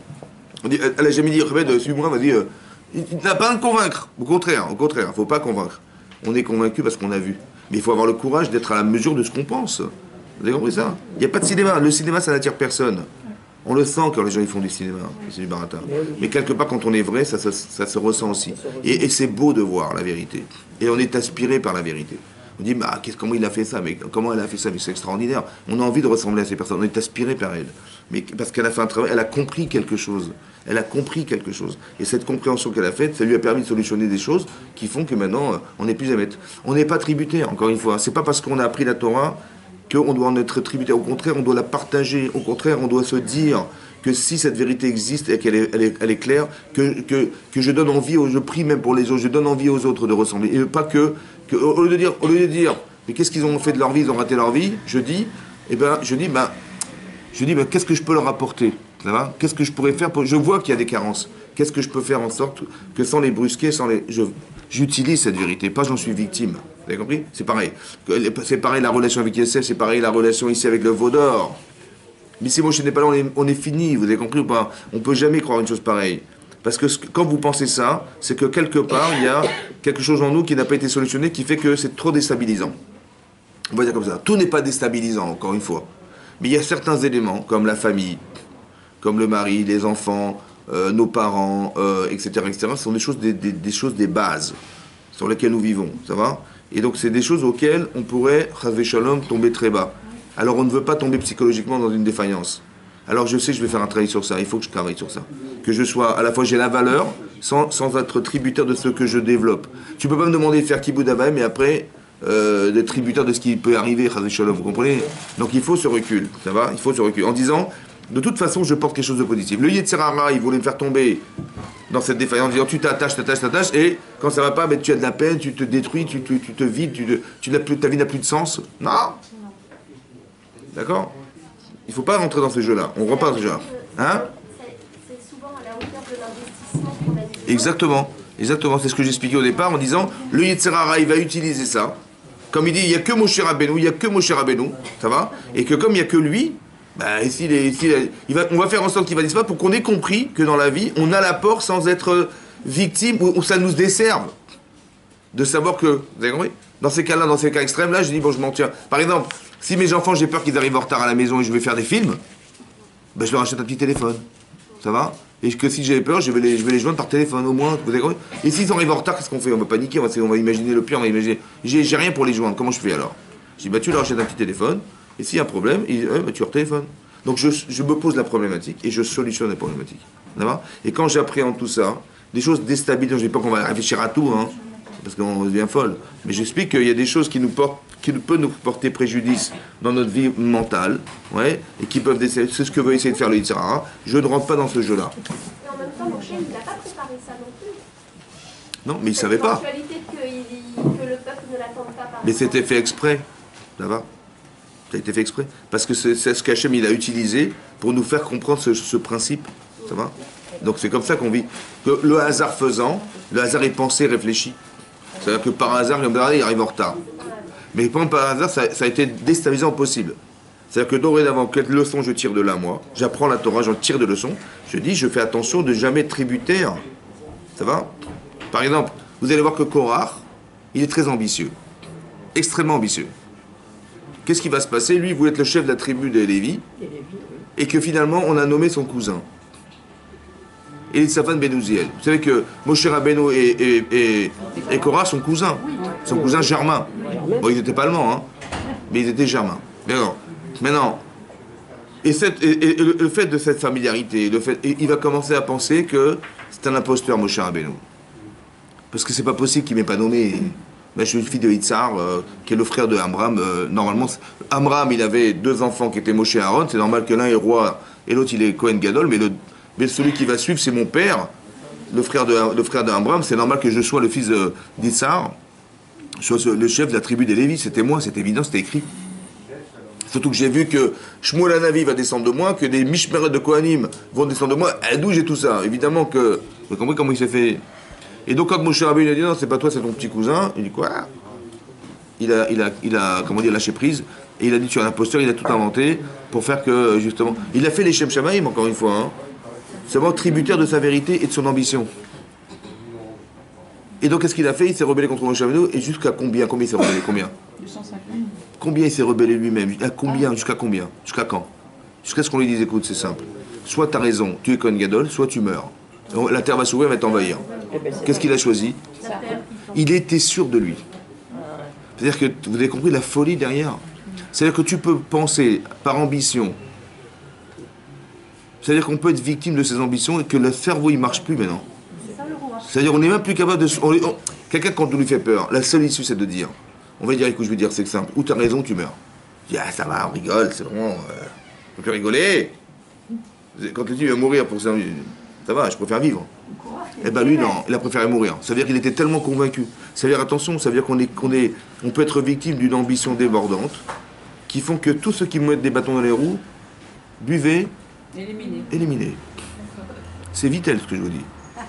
On dit, elle a jamais dit Yochebed, suis-moi, vas-y. Euh, il n'a pas à convaincre. Au contraire, au contraire, faut pas convaincre. On est convaincu parce qu'on a vu. Mais il faut avoir le courage d'être à la mesure de ce qu'on pense. Vous avez compris ça? Il n'y a pas de cinéma. Le cinéma, ça n'attire personne. On le sent quand les gens ils font du cinéma. C'est du baratin. Mais quelque part, quand on est vrai, ça, ça, ça se ressent aussi. Et, et c'est beau de voir la vérité. Et on est aspiré par la vérité. On dit, bah, comment il a fait ça? Mais comment elle a fait ça? Mais c'est extraordinaire. On a envie de ressembler à ces personnes. On est aspiré par elle. Mais parce qu'elle a fait un travail, elle a compris quelque chose. Elle a compris quelque chose. Et cette compréhension qu'elle a faite, ça lui a permis de solutionner des choses qui font que maintenant, on n'est plus à mettre. On n'est pas tributaire, encore une fois. C'est pas parce qu'on a appris la Torah qu'on doit en être tributaire. Au contraire, on doit la partager. Au contraire, on doit se dire que si cette vérité existe et qu'elle est, elle est, elle est claire, que, que, que je donne envie, je prie même pour les autres, je donne envie aux autres de ressembler. Et pas que, que au lieu de dire, au lieu de dire, mais qu'est-ce qu'ils ont fait de leur vie, ils ont raté leur vie, je dis, eh ben, je dis, ben, je dis, ben, qu'est-ce que je peux leur apporter? Ça va? Qu'est-ce que je pourrais faire pour... Je vois qu'il y a des carences. Qu'est-ce que je peux faire en sorte que sans les brusquer, sans les... Je... J'utilise cette vérité, pas j'en suis victime. Vous avez compris? C'est pareil. C'est pareil la relation avec Yosef, c'est pareil la relation ici avec le veau d'or. Mais si Moshe n'est pas là, on est, on est fini, vous avez compris ou pas? On ne peut jamais croire une chose pareille. Parce que quand vous pensez ça, c'est que quelque part, il y a quelque chose en nous qui n'a pas été solutionné, qui fait que c'est trop déstabilisant. On va dire comme ça. Tout n'est pas déstabilisant, encore une fois. Mais il y a certains éléments, comme la famille, comme le mari, les enfants, euh, nos parents, euh, et cetera, et cetera, ce sont des choses, des, des, des choses, des bases sur lesquelles nous vivons, ça va? Et donc c'est des choses auxquelles on pourrait, chas shalom, tomber très bas. Alors on ne veut pas tomber psychologiquement dans une défaillance. Alors je sais que je vais faire un travail sur ça, il faut que je travaille sur ça. Que je sois, à la fois j'ai la valeur, sans, sans être tributaire de ce que je développe. Tu peux pas me demander de faire kibbutz avayim, mais après, euh, d'être tributaire de ce qui peut arriver, chas shalom, vous comprenez? Donc il faut ce recul, ça va? Il faut ce recul. En disant, de toute façon, je porte quelque chose de positif. Le Yetzer Hara, il voulait me faire tomber dans cette défaillance, en disant tu t'attaches, t'attaches, t'attaches, et quand ça va pas, ben, tu as de la peine, tu te détruis, tu, tu, tu te vides, tu, te, tu n'as plus, ta vie n'a plus de sens. Non. D'accord? Il ne faut pas rentrer dans ce jeu-là. On repart déjà. Hein? C'est souvent à la hauteur de l'investissement qu'on a dit. Exactement. Exactement. C'est ce que j'expliquais au départ en disant le Yetzer Hara, il va utiliser ça. Comme il dit, il n'y a que Moshe Rabbeinu, il n'y a que Moshe Rabbeinu, ça va? Et que comme il n'y a que lui, bah, ici, les, ici, il va, on va faire en sorte qu'il va disparaître pour qu'on ait compris que dans la vie, on a l'apport sans être victime ou, ou ça nous desserve. De savoir que, vous avez compris? Dans ces cas-là, dans ces cas extrêmes-là, je dis, bon, je m'en tiens. Par exemple, si mes enfants, j'ai peur qu'ils arrivent en retard à la maison et je vais faire des films, ben, je leur achète un petit téléphone. Ça va? Et que si j'ai peur, je vais, les, je vais les joindre par téléphone au moins. Vous avez compris? Et s'ils arrivent en retard, qu'est-ce qu'on fait? On va paniquer, on va, on va imaginer le pire, on va imaginer. J'ai, j'ai rien pour les joindre, comment je fais alors? Je dis, bah, tu leur achètes un petit téléphone. Et s'il y a un problème, il, euh, bah, tu leur téléphones. Donc je, je me pose la problématique et je solutionne la problématique. D'accord? Et quand j'appréhende tout ça, des choses déstabilisantes, je ne dis pas qu'on va réfléchir à tout, hein, parce qu'on devient folle. Mais j'explique qu'il y a des choses qui nous portent, qui peuvent nous porter préjudice dans notre vie mentale, ouais, et qui peuvent décider. C'est ce que veut essayer de faire le Yetzer Hara. Je ne rentre pas dans ce jeu-là. Et en même temps, Moshe, il n'a pas préparé ça non plus. Non, mais il ne savait pas. L'éventualité que, il- que le peuple ne l'attende pas par Mais c'était fait exprès. Ça va? Ça a été fait exprès. Parce que c'est, c'est ce qu'Hachem il a utilisé pour nous faire comprendre ce, ce principe. Ça va? Donc c'est comme ça qu'on vit. Que le hasard faisant, le hasard est pensé, réfléchi. C'est-à-dire que par hasard, il arrive en retard. Mais par hasard, ça, ça a été déstabilisant possible. C'est-à-dire que dorénavant, quelle leçon je tire de là, moi? J'apprends la Torah, j'en tire des leçons. Je dis, je fais attention de jamais être tributaire. Ça va? Par exemple, vous allez voir que Korach, il est très ambitieux. Extrêmement ambitieux. Qu'est-ce qui va se passer? Lui, il voulait être le chef de la tribu des Lévi, et que finalement, on a nommé son cousin. Elisaphan ben Uziel. Vous savez que Moshe Rabbeinu et, et, et, et Korah sont cousins. Son cousin germain. Bon, ils n'étaient pas allemands, hein. Mais Mais ils étaient germains. D'accord. Maintenant, et, cette, et, et le, le fait de cette familiarité, le fait, et il va commencer à penser que c'est un imposteur, Moshe Rabbeinu. Parce que c'est pas possible qu'il m'ait pas nommé. Ben, je suis le fils de Yitzhar, euh, qui est le frère de Amram. Euh, normalement, Amram, il avait deux enfants qui étaient Moshe et Aaron. C'est normal que l'un est roi et l'autre, il est Kohen Gadol. Mais, le, mais celui qui va suivre, c'est mon père, le frère de, le frère d'Amram. C'est normal que je sois le fils d'Yitzhar. Je sois le chef de la tribu des Lévis. C'était moi, c'est évident, c'était écrit. Surtout que j'ai vu que Shmuel Hanavi va descendre de moi, que des Mishmeret de Kohanim vont descendre de moi. D'où j'ai tout ça? Évidemment que... Vous avez compris comment il s'est fait? Et donc quand Moshe Rabbeinu a dit non, c'est pas toi, c'est ton petit cousin, il dit quoi? Il a, il a, il a, comment dire, lâché prise, et il a dit tu es un imposteur, il a tout inventé pour faire que, justement... Il a fait les Shem Shamaïm, encore une fois, hein. C'est vraiment tributaire de sa vérité et de son ambition. Et donc qu'est-ce qu'il a fait? Il s'est rebellé contre Moshe Rabbeinu, et jusqu'à combien? Combien il s'est rebellé? Combien? deux cent cinquante. Combien il s'est rebellé lui-même? À combien? Jusqu'à combien? Jusqu'à quand? Jusqu'à ce qu'on lui dise écoute, c'est simple. Soit tu as raison, tu es Kohen Gadol, soit tu meurs. La terre va s'ouvrir, va t'envahir. Qu'est-ce qu'il a choisi? Il était sûr de lui. C'est-à-dire que vous avez compris la folie derrière. C'est-à-dire que tu peux penser par ambition. C'est-à-dire qu'on peut être victime de ses ambitions et que le cerveau il marche plus maintenant. C'est-à-dire qu'on n'est même plus capable de. On, on, quelqu'un quand on lui fait peur, la seule issue c'est de dire. On va dire écoute, je vais dire c'est simple. Ou tu as raison, tu meurs. Je dis ah ça va, on rigole, c'est vraiment. Euh, on peut rigoler. Quand tu dis il va mourir pour ça. Ça va, je préfère vivre. Eh bien lui, non, il a préféré mourir. Ça veut dire qu'il était tellement convaincu. Ça veut dire, attention, ça veut dire qu'on est, qu'on est, on peut être victime d'une ambition débordante qui font que tous ceux qui mettent des bâtons dans les roues, buvez, Éliminé. éliminez. C'est vitel ce que je vous dis.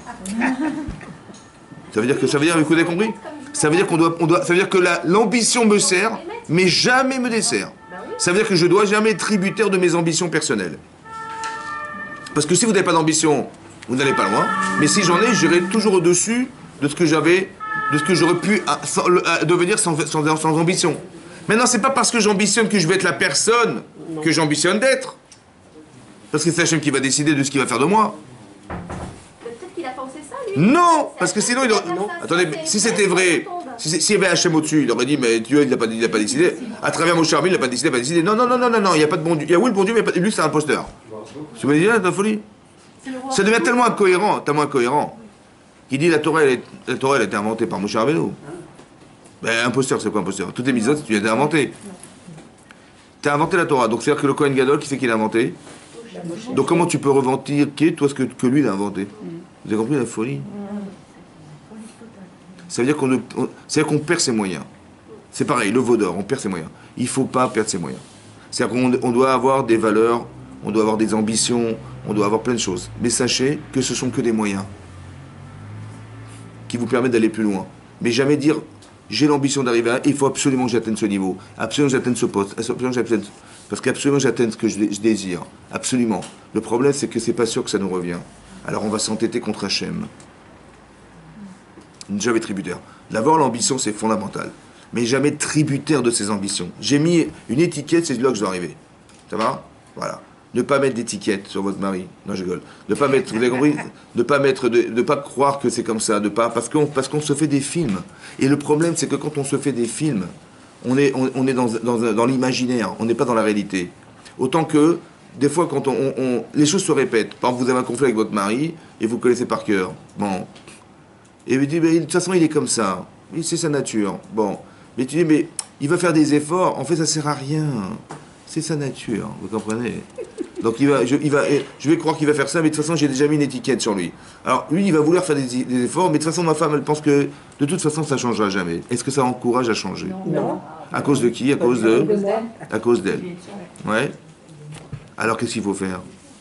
Ça veut dire que, ça veut dire, vous avez compris? Ça veut dire qu'on doit, on doit, ça veut dire que la, l'ambition me sert, mais jamais me dessert. Ça veut dire que je dois jamais être tributaire de mes ambitions personnelles. Parce que si vous n'avez pas d'ambition, vous n'allez pas loin. Mais si j'en ai, j'irai toujours au-dessus de ce que j'avais, de ce que j'aurais pu à, sans, à devenir sans, sans, sans ambition. Maintenant, c'est pas parce que j'ambitionne que je vais être la personne que j'ambitionne d'être. Parce que c'est Hachem qui va décider de ce qu'il va faire de moi. Peut-être qu'il a pensé ça, lui. Non, parce que sinon, il aurait... Non. Attendez, mais si c'était vrai, s'il si y avait Hachem au-dessus, il aurait dit, mais Dieu, il n'a pas, il a pas décidé. À travers Moshe Rabbeinu, il n'a pas décidé, il n'a pas décidé. Non, non, non, non, non, non, il n'y a pas de bon Dieu. Il y a oui le bon Dieu, mais pas... lui, c'est un imposteur. Tu me dis, là, la folie. Ça devient tellement incohérent, tellement incohérent. Il dit la Torah, elle, est, la Torah, elle a été inventée par Moshe Rabbeinu. Ben, imposteur, c'est quoi imposteur? Toutes les mitzvot, tu l'as inventé. Tu as inventé la Torah, donc c'est-à-dire que le Kohen Gadol, qui c'est qui l'a inventé? Donc comment tu peux revendiquer, toi, ce que, que lui, il a inventé? Vous avez compris la folie? Ça veut dire qu'on on, c'est-à-dire qu'on perd ses moyens. C'est pareil, le veau d'or, on perd ses moyens. Il ne faut pas perdre ses moyens. C'est-à-dire qu'on on doit avoir des valeurs, on doit avoir des ambitions, on doit avoir plein de choses. Mais sachez que ce sont que des moyens qui vous permettent d'aller plus loin. Mais jamais dire, j'ai l'ambition d'arriver à... Il faut absolument que j'atteigne ce niveau, absolument que j'atteigne ce poste, absolument que j'atteigne... Parce qu'absolument j'atteigne ce que je, je désire. Absolument. Le problème, c'est que c'est pas sûr que ça nous revient. Alors on va s'entêter contre Hachem. Jamais tributaire. D'abord, l'ambition, c'est fondamental. Mais jamais tributaire de ses ambitions. J'ai mis une étiquette, c'est là que je dois arriver. Ça va? Voilà. Ne pas mettre d'étiquette sur votre mari. Non, je rigole. Ne pas mettre, vous avez compris? Ne pas mettre, de, de pas croire que c'est comme ça. De pas, parce qu'on, parce qu'on se fait des films. Et le problème, c'est que quand on se fait des films, on est, on, on est dans, dans, dans l'imaginaire. On n'est pas dans la réalité. Autant que, des fois, quand on, on, on, les choses se répètent. Par exemple, vous avez un conflit avec votre mari et vous connaissez par cœur. Bon. Et vous dites, de toute façon, il est comme ça. C'est sa nature. Bon. Mais tu dis, mais il va faire des efforts. En fait, ça ne sert à rien. C'est sa nature. Vous comprenez? Donc, il va, je, il va, je vais croire qu'il va faire ça, mais de toute façon, j'ai déjà mis une étiquette sur lui. Alors, lui, il va vouloir faire des, des efforts, mais de toute façon, ma femme, elle pense que de toute façon, ça ne changera jamais. Est-ce que ça encourage à changer? Non. À cause de qui? À cause de... À cause d'elle. Ouais. Alors, qu'est-ce qu'il faut faire?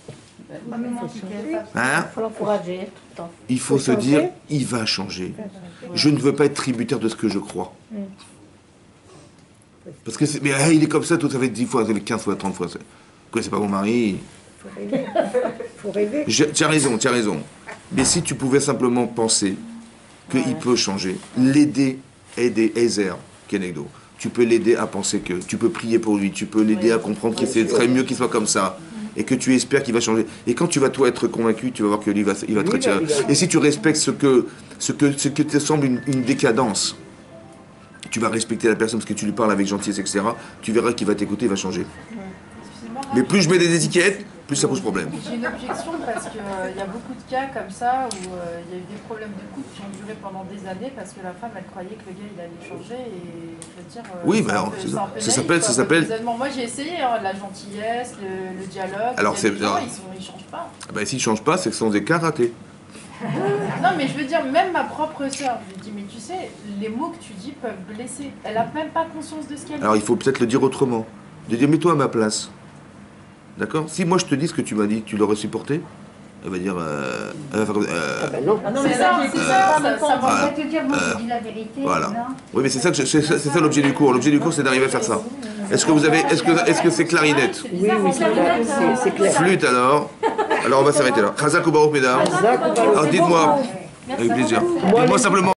Hein? Il faut l'encourager tout le temps. Il faut se dire, il va changer. Je ne veux pas être tributaire de ce que je crois. Parce que c'est, mais ah, il est comme ça, tout ça fait dix fois, ça fait quinze fois, trente fois. Quoi, c'est pas mon mari? Faut rêver. Faut rêver. Je, tu as raison, tu as raison. Mais si tu pouvais simplement penser qu'il ouais. peut changer, l'aider, aider, Ezer, Kenegdo, tu peux l'aider à penser que, tu peux prier pour lui, tu peux l'aider ouais. à comprendre que c'est très mieux qu'il soit comme ça. Et que tu espères qu'il va changer. Et quand tu vas toi être convaincu, tu vas voir que lui va, il va te retirer. Et si tu respectes ce que, ce que, ce que te semble une, une décadence, tu vas respecter la personne parce que tu lui parles avec gentillesse, et cetera. Tu verras qu'il va t'écouter, il va changer. Excusez-moi, Mais plus je mets des étiquettes, plus ça pose problème. j'ai une objection parce qu'il y a beaucoup de cas comme ça où euh, il y a eu des problèmes de couple qui ont duré pendant des années parce que la femme elle croyait que le gars il allait changer et je veux dire. euh, Oui, c'est mais un alors, peu- c'est- c'est un peu ça naïf, s'appelle- quoi, ça s'appelle- votre raisonnement. Moi j'ai essayé hein, la gentillesse, le, le dialogue. Alors, il y a c'est- des gens, alors- ils, sont, ils changent pas. Ah bah, s'ils ne changent pas, c'est que ce sont des cas ratés. Non mais je veux dire même ma propre sœur, je lui dis mais tu sais les mots que tu dis peuvent blesser. Elle a même pas conscience de ce qu'elle dit. Alors il faut peut-être le dire autrement. De dire, mets-toi à ma place. D'accord? Si moi je te dis ce que tu m'as dit, tu l'aurais supporté? Elle va dire, euh, elle va faire comme- euh, Ah ben non. Ah non, C'est mais ça, là, c'est qui écoute ça, pas, ça, même quand ça on va. Voilà. Je vais te dire, moi j'ai dit la vérité. Voilà. non. Oui, mais c'est ça, que je- c'est ça, c'est ça l'objet du cours. L'objet du cours, c'est d'arriver à faire ça. Est-ce que vous avez, est-ce que, est-ce que c'est clarinette? Oui, oui, c'est clair. C'est- C'est clair. Flûte alors. Alors on va s'arrêter là. Chazak ou Baruch Mesdames. Zach, on va- Alors dites-moi, Merci avec plaisir. beaucoup. Dites-moi simplement.